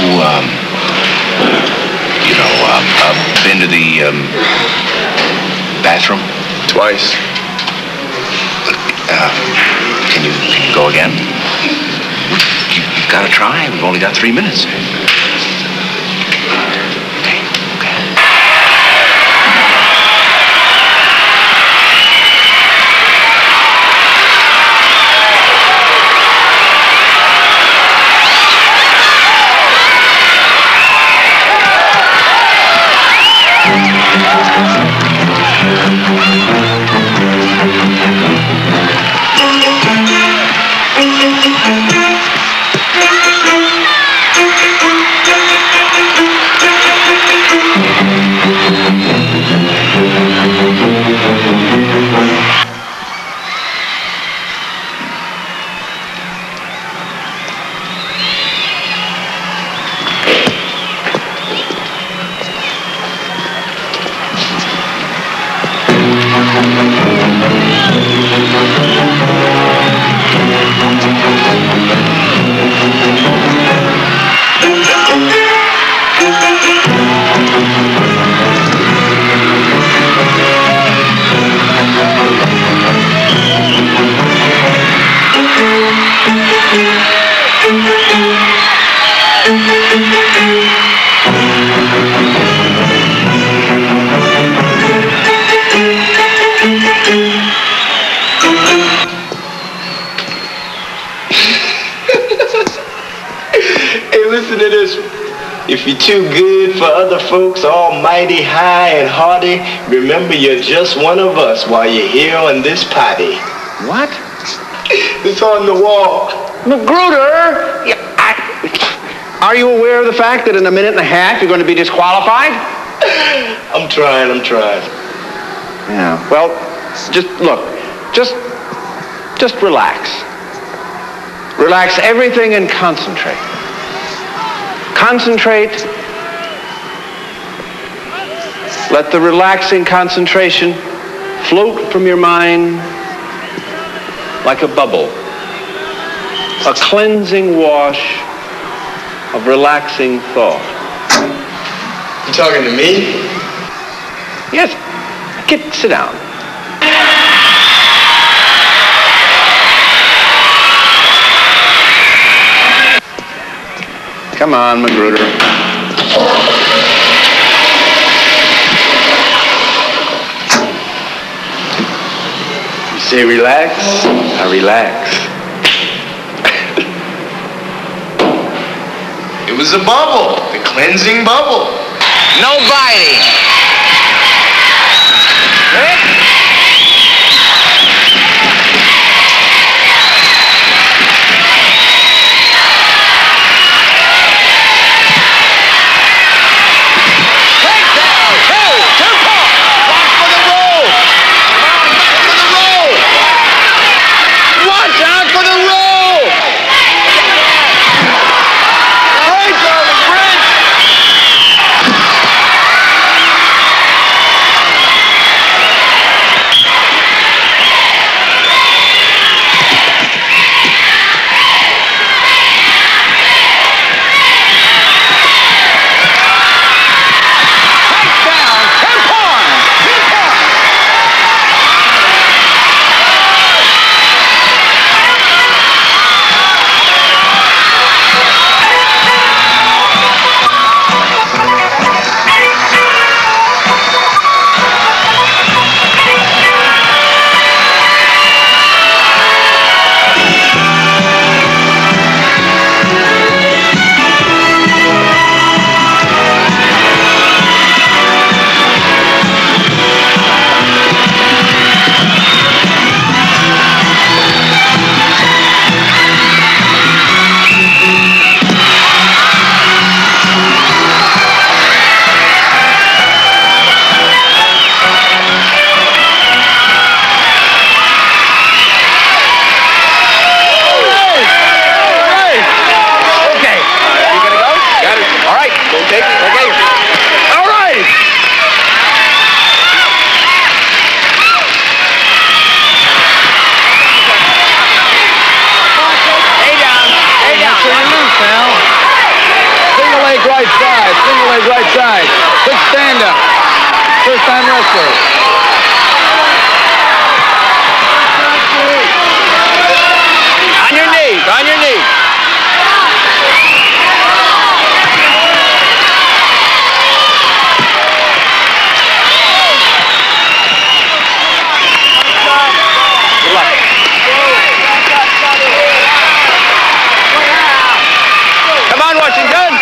been to the, bathroom? Twice. Can you go again? You've got to try. We've only got 3 minutes. listen to this one. If you're too good for other folks, almighty high and hearty, remember you're just one of us while you're here on this potty. What? It's on the wall. Magruder! Are you aware of the fact that in a minute and a half you're going to be disqualified? I'm trying. Yeah, well, just look. Just relax. Relax everything and concentrate. Concentrate. Let the relaxing concentration float from your mind like a bubble. A cleansing wash of relaxing thought. You talking to me? Yes. Sit down. Come on, Magruder. You say relax, I relax. It was a bubble, the cleansing bubble. No biting. Right side. Quick stand up. First time wrestler. On your knees. On your knees. Good luck. Come on, Washington.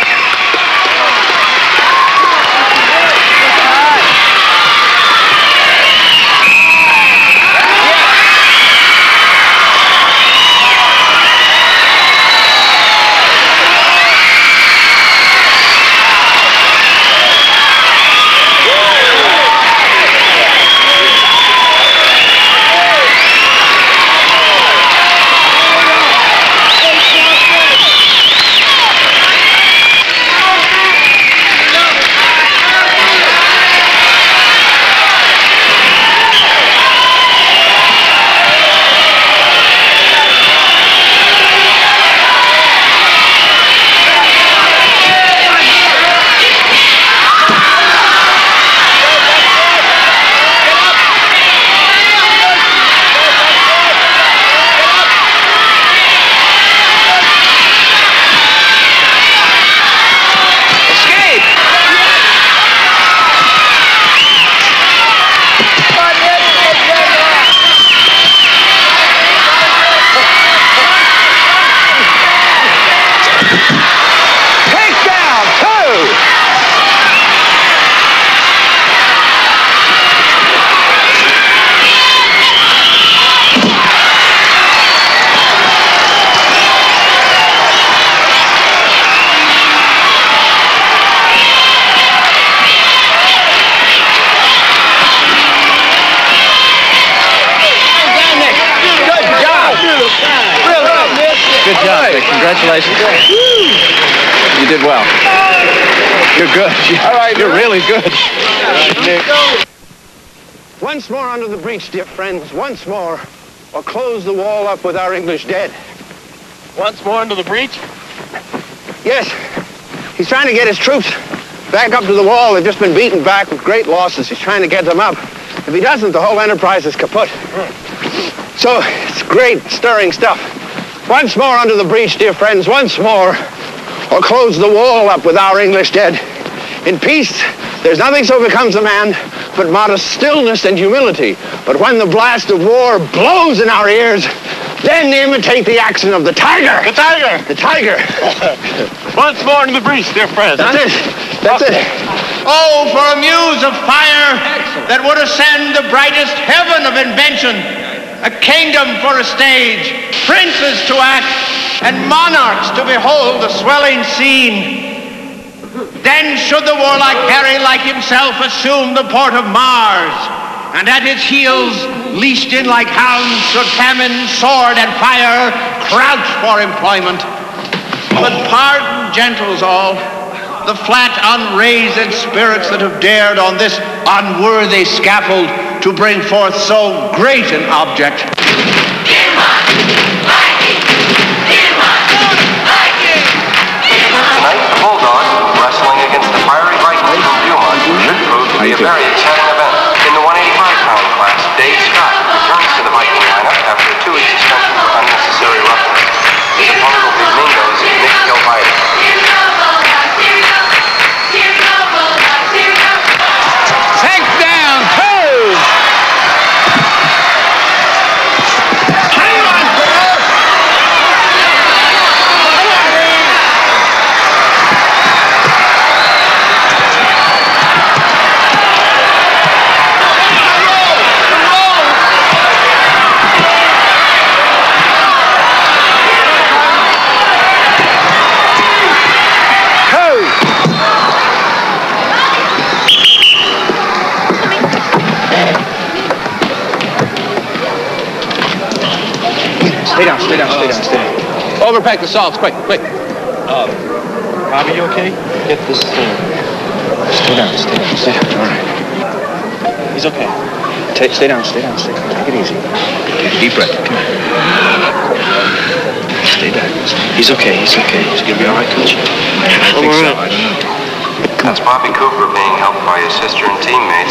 Great job, Vic. Congratulations. You did well. You're good. All right, you're really good. Once more under the breach, dear friends. Once more, or close the wall up with our English dead. Once more into the breach? Yes. He's trying to get his troops back up to the wall. They've just been beaten back with great losses. He's trying to get them up. If he doesn't, the whole enterprise is kaput. So, it's great, stirring stuff. Once more under the breach, dear friends. Once more, or close the wall up with our English dead. In peace, there's nothing so becomes a man but modest stillness and humility. But when the blast of war blows in our ears, then imitate the action of the tiger. The tiger. The tiger. Once more into the breach, dear friends. That's it. That's it. Oh, for a muse of fire that would ascend the brightest heaven of invention, a kingdom for a stage, princes to act, and monarchs to behold the swelling scene. Then should the warlike Harry like himself assume the port of Mars, and at his heels, leashed in like hounds, should famine, sword, and fire crouch for employment. But pardon, gentles all, the flat, unraised spirits that have dared on this unworthy scaffold to bring forth so great an object. Tonight, the Bulldogs, wrestling against the fiery Vikings from Beaumont, should prove to be a very exciting event. In the 185-pound class, Dave Scott returns to the Viking lineup after a 2-week suspension for unnecessary roughness. His opponent will be Mingo's Nick Gilbida. Take down, two! Stay down, stay down, stay down, stay down. Overpack the salts, quick, quick. Bobby, you okay? Get this. Stay down, stay down, stay down. All right. He's okay. Stay down, stay down, stay down. Take it easy. Take a deep breath. Come on. Stay down. He's okay, he's okay. He's gonna be all right, Coach? I think so, I don't know. That's Bobby Cooper being helped by his sister and teammates.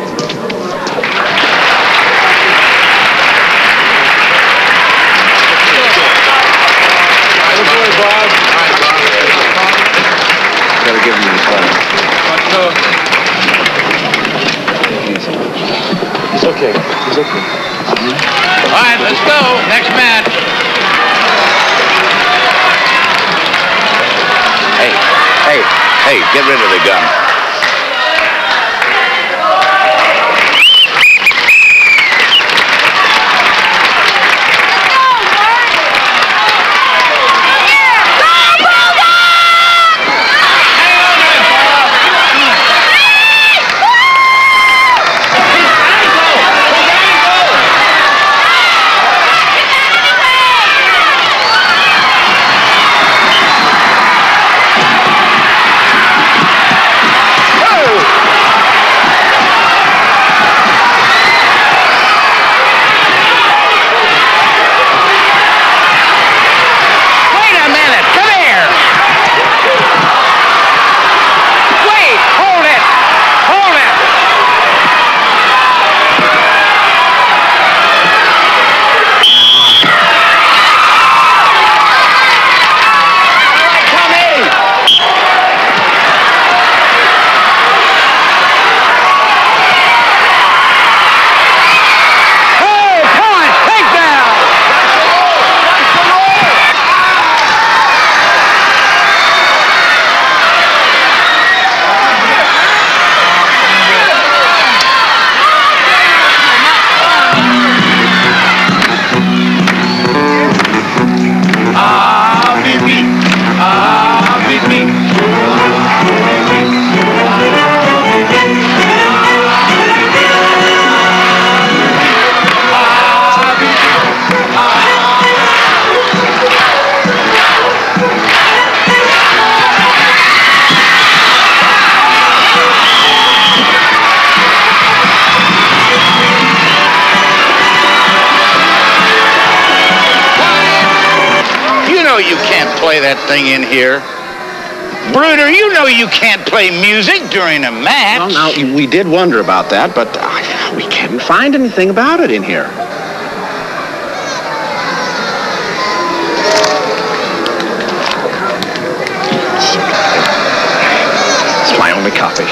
Gotta give him his fire. He's okay. He's okay. All right, let's go. Next match. Hey, get rid of the gun. know you can't play that thing in here. Bruder, you know you can't play music during a match. Well, now, we did wonder about that, but we can't find anything about it in here. It's my only copy.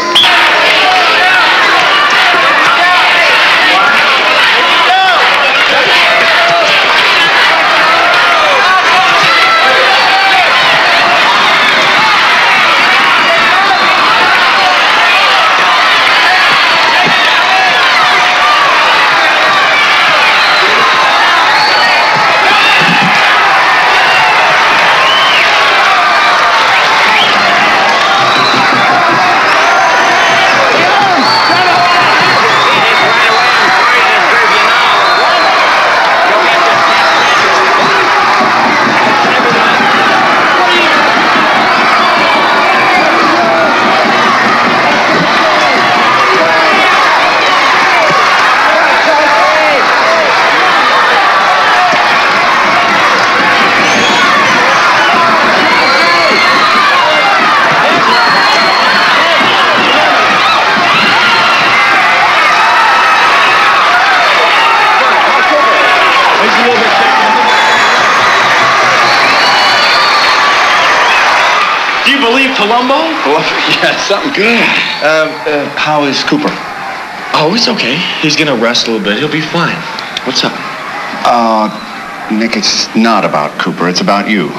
Colombo? Yeah, something good. How is Cooper? Oh, it's okay. He's gonna rest a little bit. He'll be fine. What's up? Nick, it's not about Cooper. It's about you.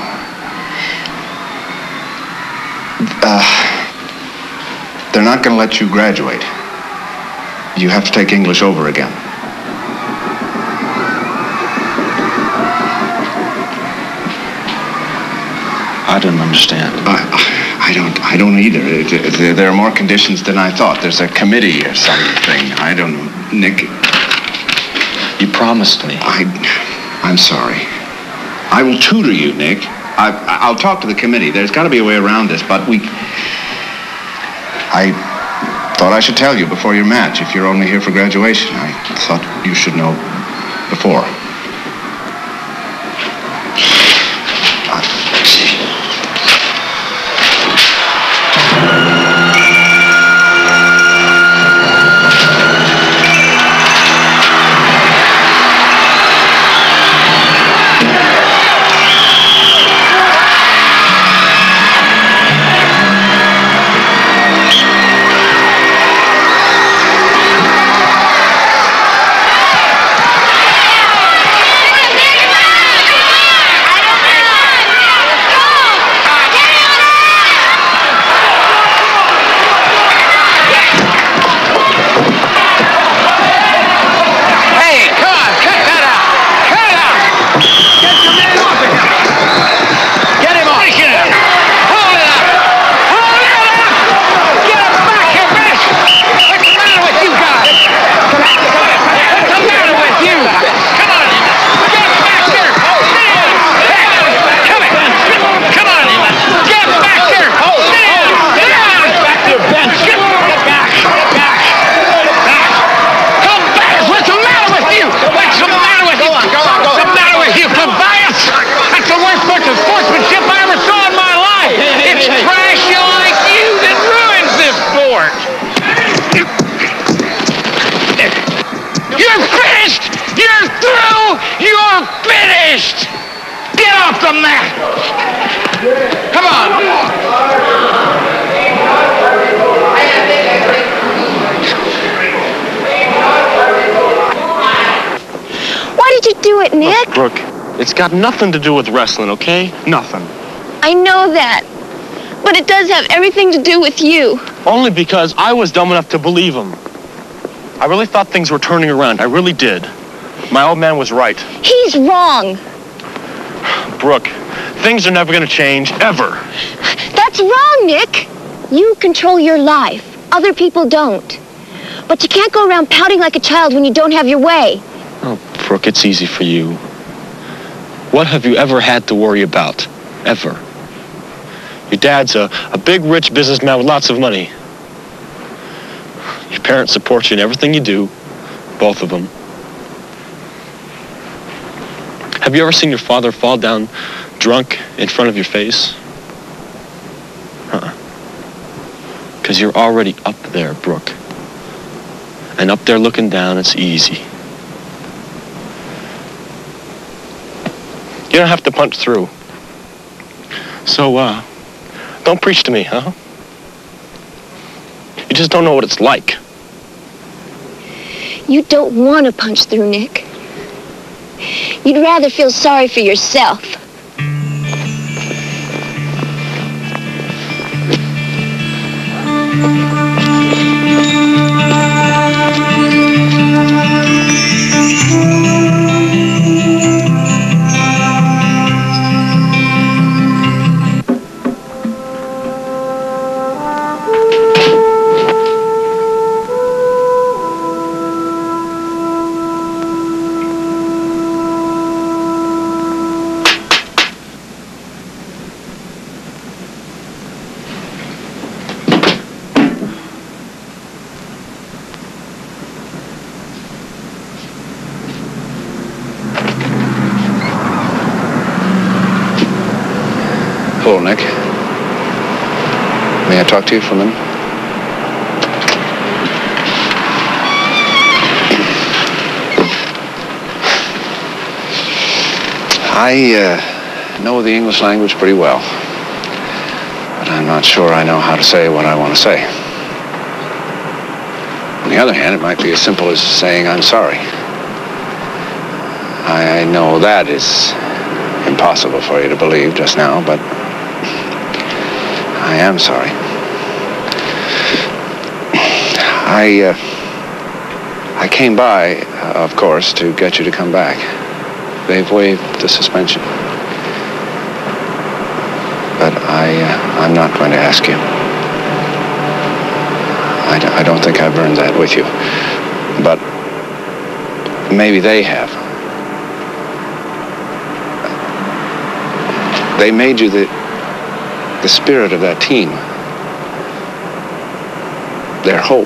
They're not gonna let you graduate. You have to take English over again. I don't understand. I don't either. There are more conditions than I thought. There's a committee or something. I don't know. Nick. You promised me. I'm sorry. I will tutor you, Nick. I'll talk to the committee. There's got to be a way around this, but I thought I should tell you before your match if you're only here for graduation. I thought you should know before. It's got nothing to do with wrestling, okay? Nothing. I know that. But it does have everything to do with you. Only because I was dumb enough to believe him. I really thought things were turning around. I really did. My old man was right. He's wrong. Brooke, things are never going to change, ever. That's wrong, Nick. You control your life. Other people don't. But you can't go around pouting like a child when you don't have your way. Oh, Brooke, it's easy for you. What have you ever had to worry about? Ever? Your dad's a big, rich businessman with lots of money. Your parents support you in everything you do. Both of them. Have you ever seen your father fall down drunk in front of your face? Because you're already up there, Brooke. And up there looking down, it's easy. You don't have to punch through. So, don't preach to me, huh? You just don't know what it's like. You don't want to punch through, Nick. You'd rather feel sorry for yourself. Hello, Nick. May I talk to you for a minute? I know the English language pretty well, but I'm not sure I know how to say what I want to say. On the other hand, it might be as simple as saying I'm sorry. I know that is impossible for you to believe just now, but I am sorry. I came by, of course, to get you to come back. They've waived the suspension. But I'm not going to ask you. I don't think I've earned that with you. But maybe they have. They made you the spirit of that team. Their hope.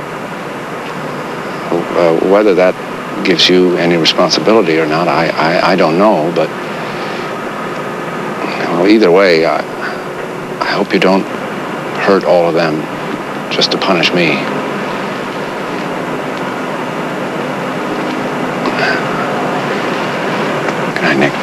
Whether that gives you any responsibility or not, I don't know, but well, either way, I hope you don't hurt all of them just to punish me. Good night, Nick.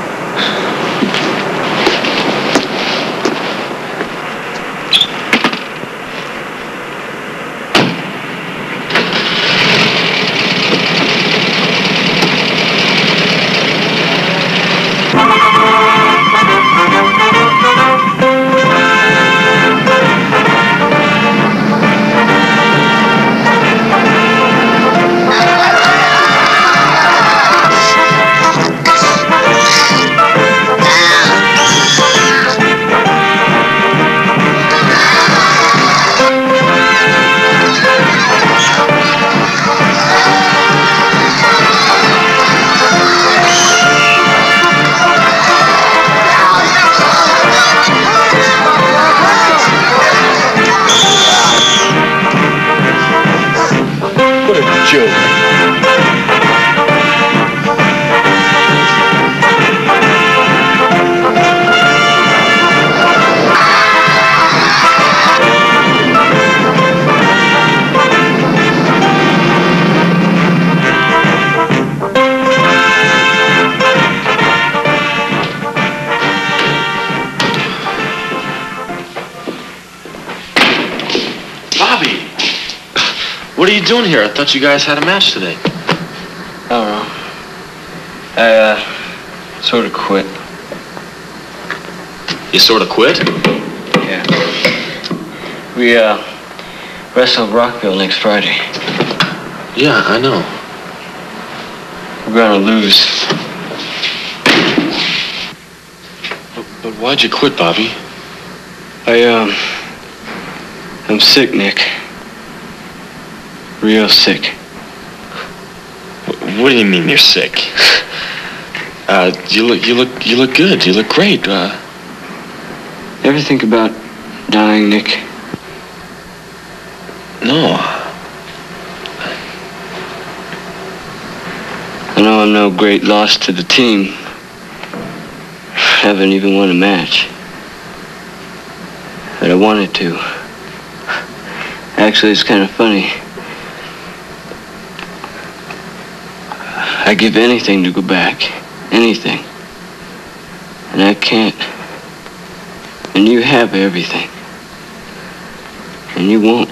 What are you doing here? I thought you guys had a match today. I don't know. I sort of quit. You sort of quit? Yeah. We wrestle Rockville next Friday. Yeah, I know. We're gonna lose. But why'd you quit, Bobby? I'm sick, Nick. Real sick. What do you mean you're sick? You look good. You look great. Ever think about dying, Nick? No. I know I'm no great loss to the team. haven't even won a match. But I wanted to. Actually, it's kind of funny. I'd give anything to go back. Anything. And I can't. And you have everything. And you won't.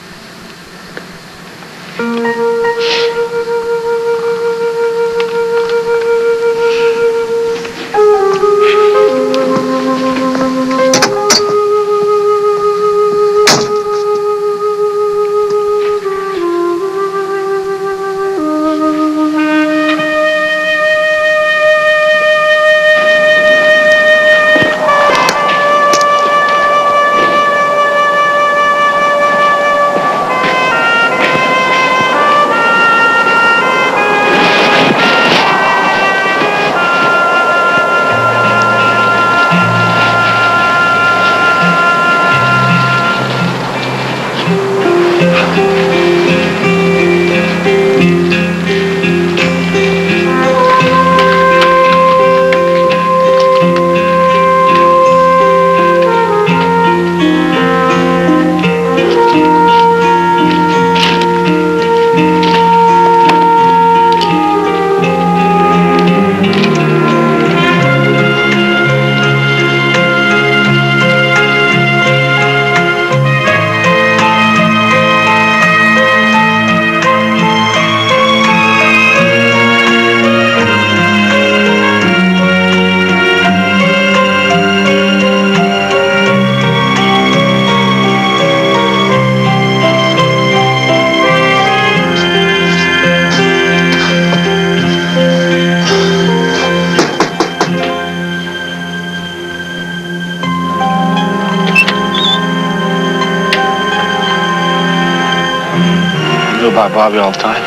About Bobby all the time?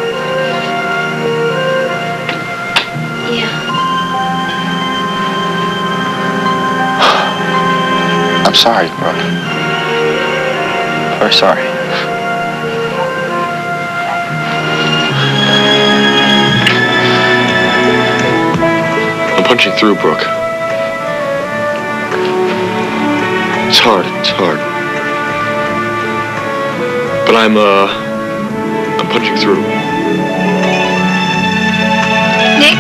Yeah. I'm sorry, bro. Very sorry. I'm punching through, Brooke. It's hard. But I'm punching through. Nick?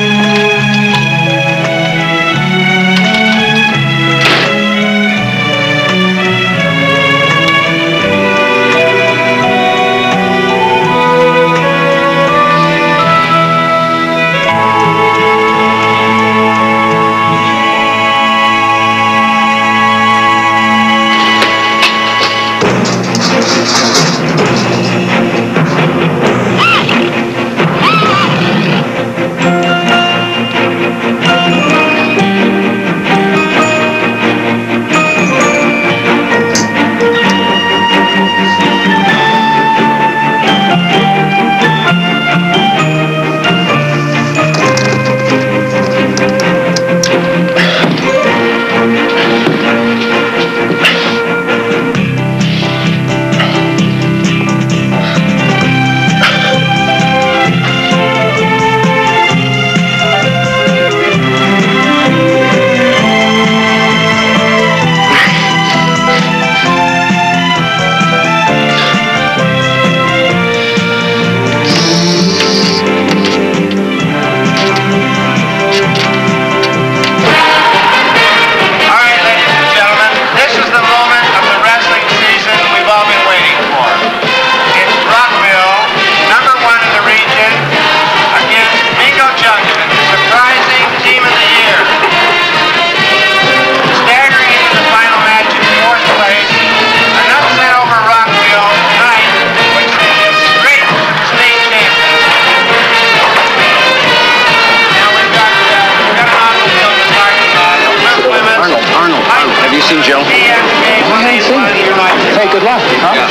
seen Joe? I haven't seen her. Hey, good luck, huh? Yeah.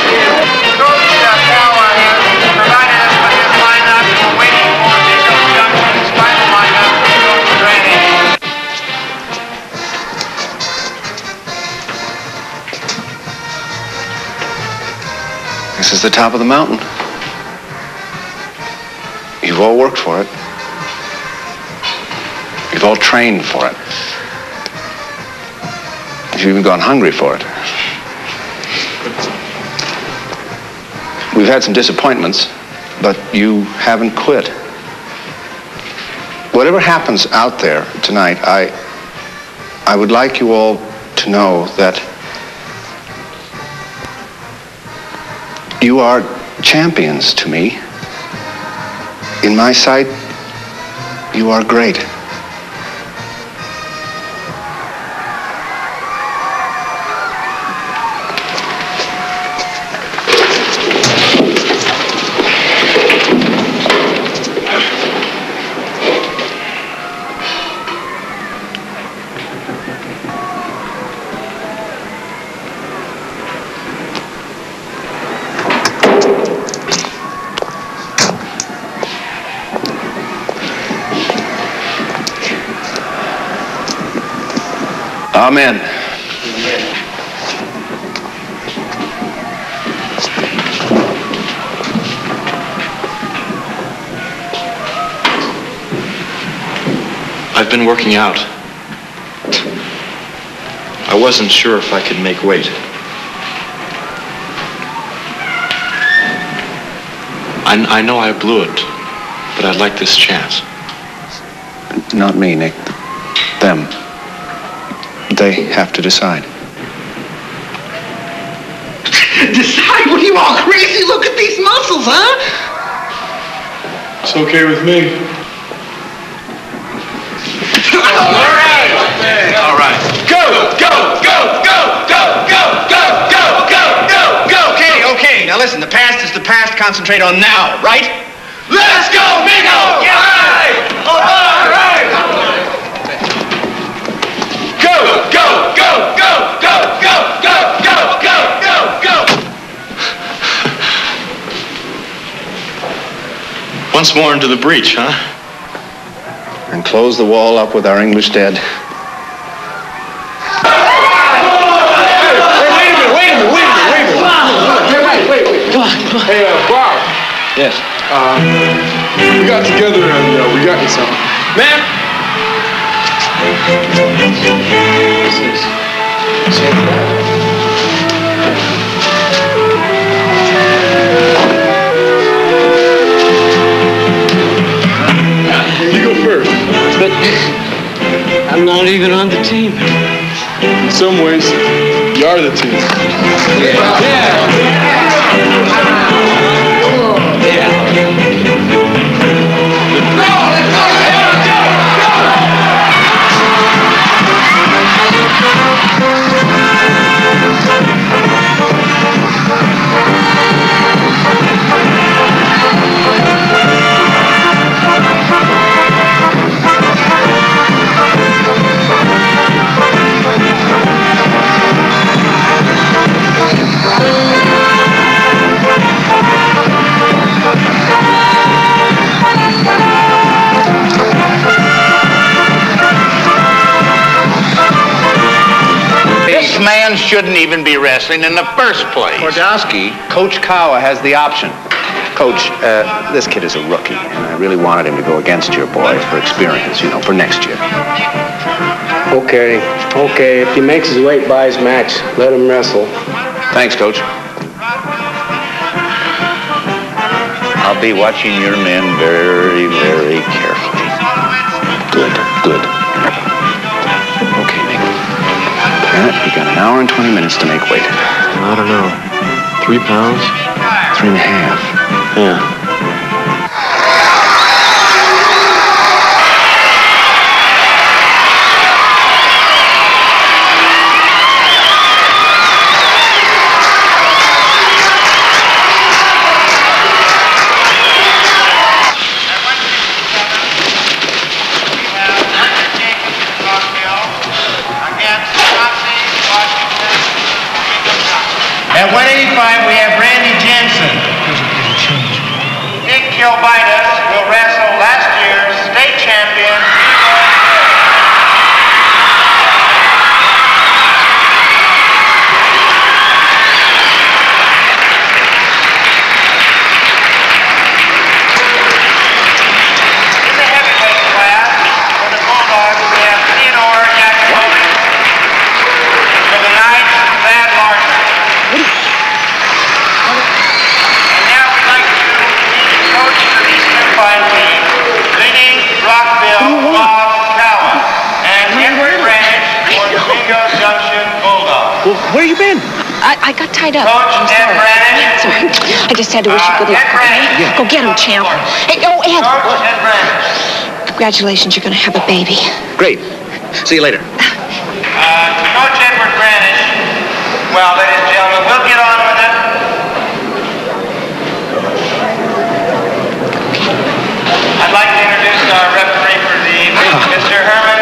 This is the top of the mountain. You've all worked for it. You've all trained for it. You've even gone hungry for it. We've had some disappointments, but you haven't quit. Whatever happens out there tonight, I would like you all to know that you are champions to me. In my sight, you are great. Amen. I've been working out. I wasn't sure if I could make weight. I know I blew it, but I'd like this chance. Not me, Nick. Them. They have to decide. Decide? What are you all crazy? Look at these muscles, huh? It's okay with me. All right. Go, go, go, go, go, go, go, go, go, go, go. Okay. Now listen, the past is the past. Concentrate on now, right? Let's go, Mingo! Yeah. All right. Go, go, go, go, go, go, go, go, go, go, go. Once more into the breach, huh? And close the wall up with our English dead. Wait. Hey, Bob. Yes. We got together and we got you something. Man. You go first. But I'm not even on the team. In some ways, you are the team. This man shouldn't even be wrestling in the first place. Twardowski, Coach Kawa has the option. Coach, this kid is a rookie, and I really wanted him to go against your boy for experience, for next year. Okay. If he makes his weight by his match, let him wrestle. Thanks, Coach. I'll be watching your men very, very carefully. Good. Okay, Nick. You got an hour and 20 minutes to make weight. I don't know. 3 pounds? 3.5. Yeah. At 185, we have Randy Jensen. Nick Kilbitis will wrestle last year's state champion. In the heavyweight class, for the Bulldogs, we have Theodore Yakovlevich. where you been? I got tied up. I'm sorry. I just had to wish you good luck. Okay? Go get him, champ. Hey, oh, Ed. Congratulations, you're going to have a baby. Great. See you later. Coach Edward Granish. Well, ladies and gentlemen, we'll get on with it. I'd like to introduce our referee for the evening, Mr. Herrmann.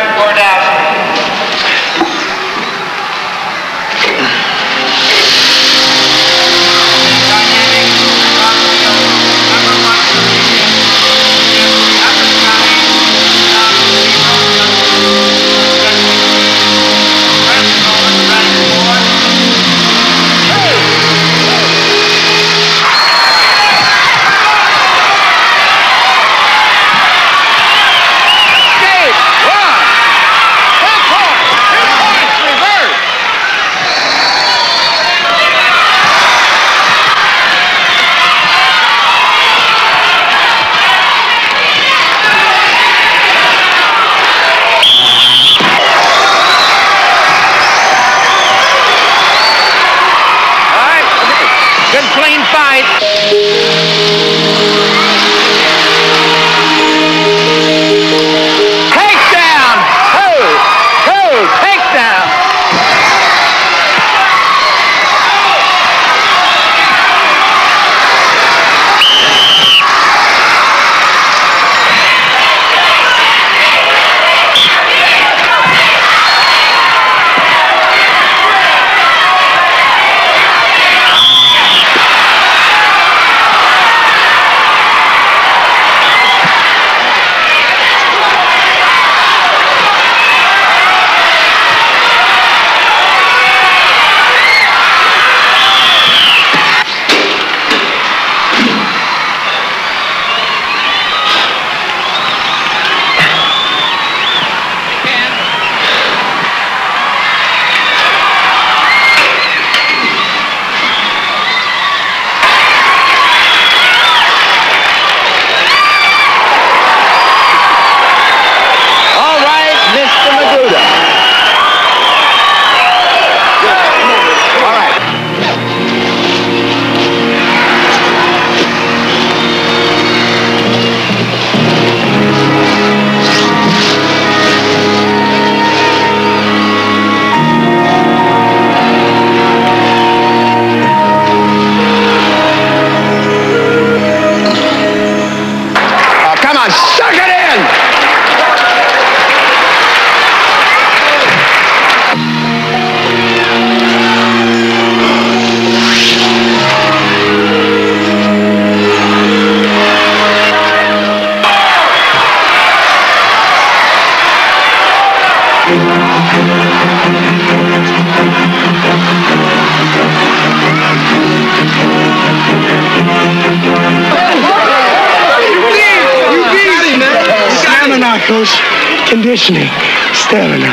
Coach, conditioning, stamina.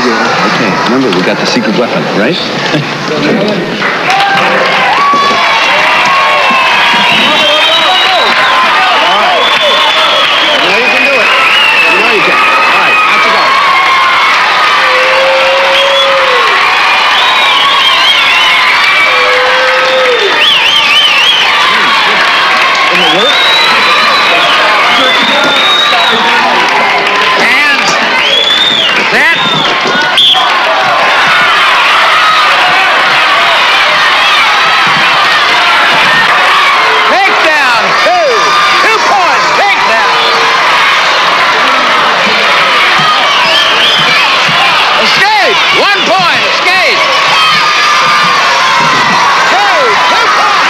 Okay, remember, we got the secret weapon, right? Now you can do it. You know you can. All right, out you go. Did it work? And that. Takedown, 2 points, takedown. Escape, 1 point, escape. 2 points.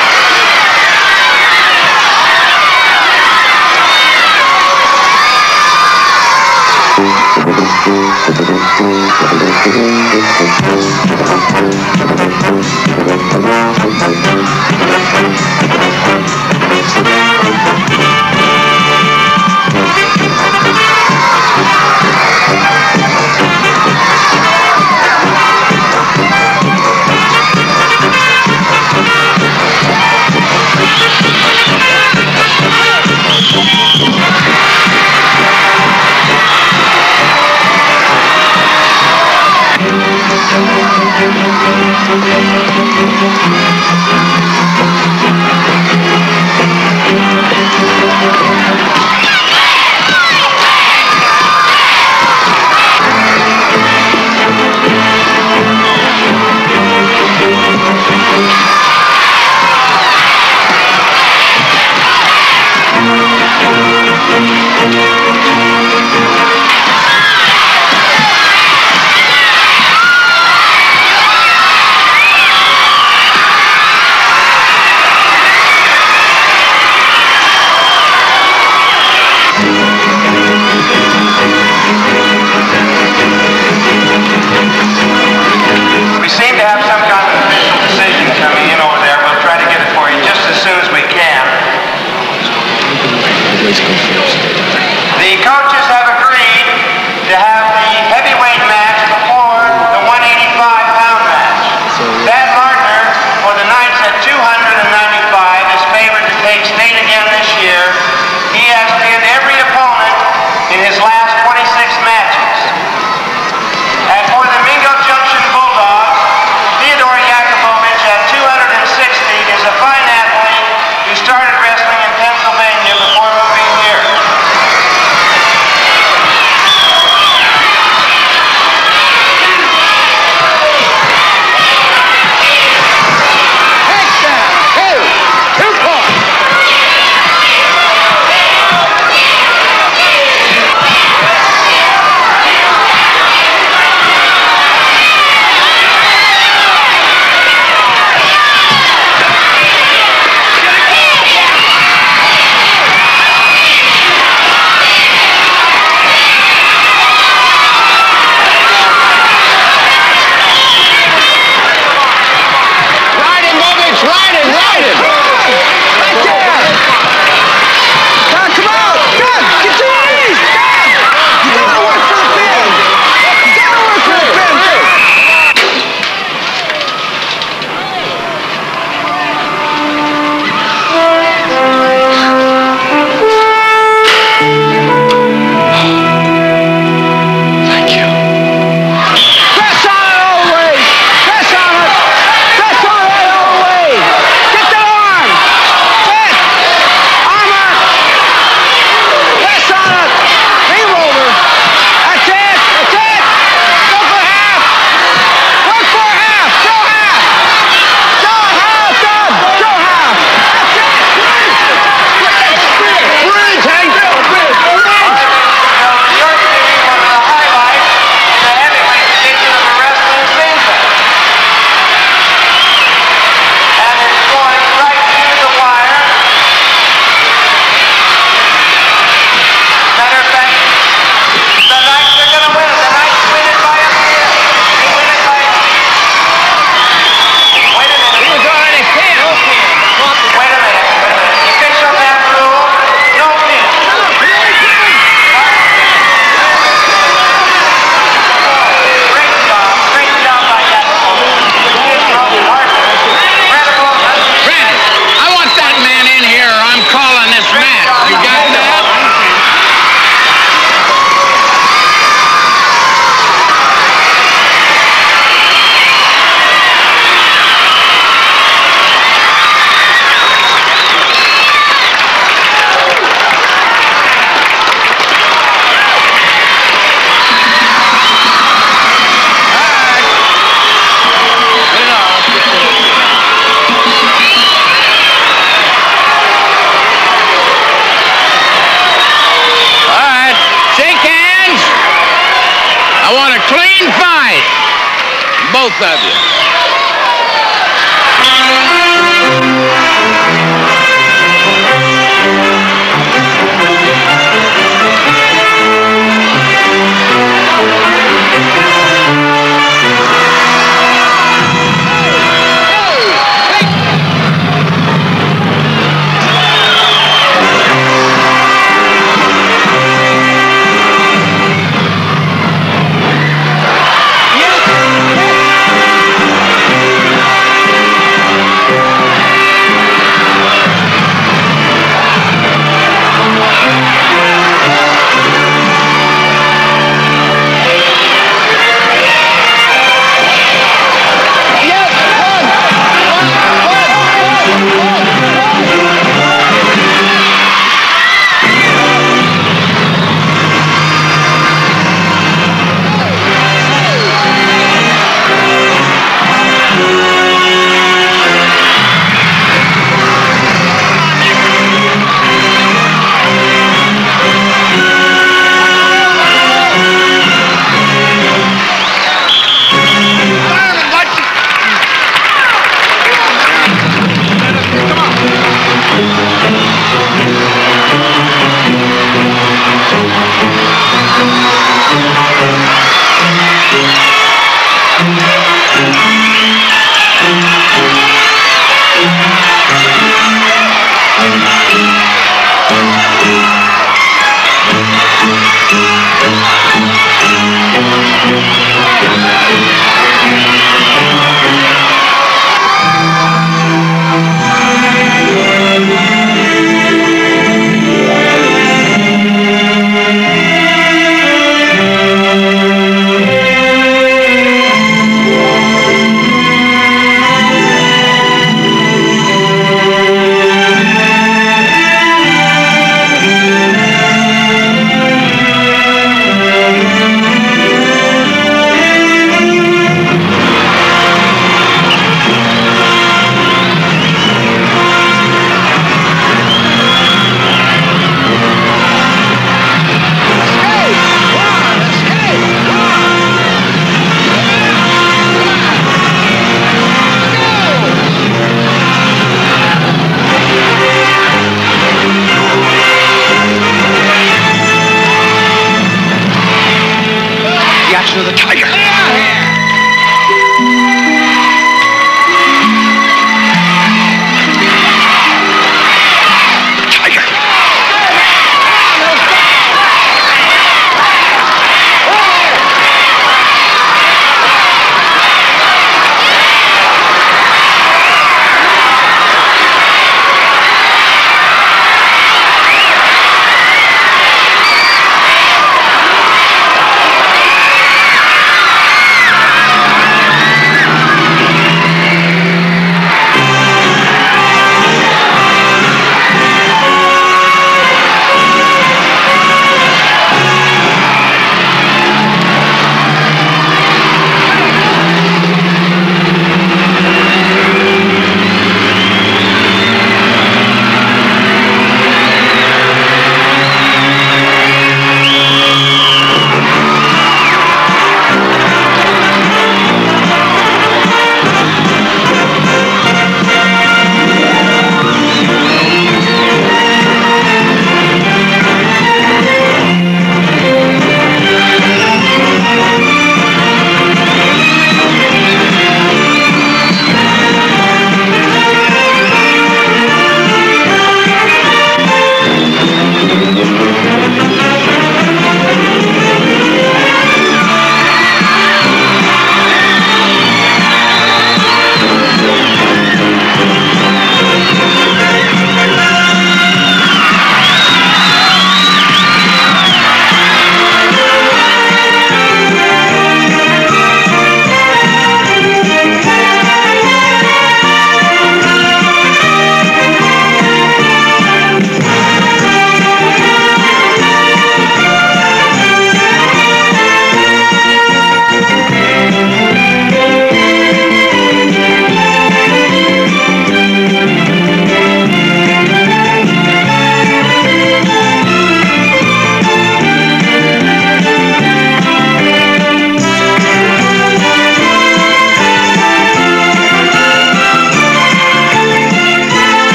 both of you.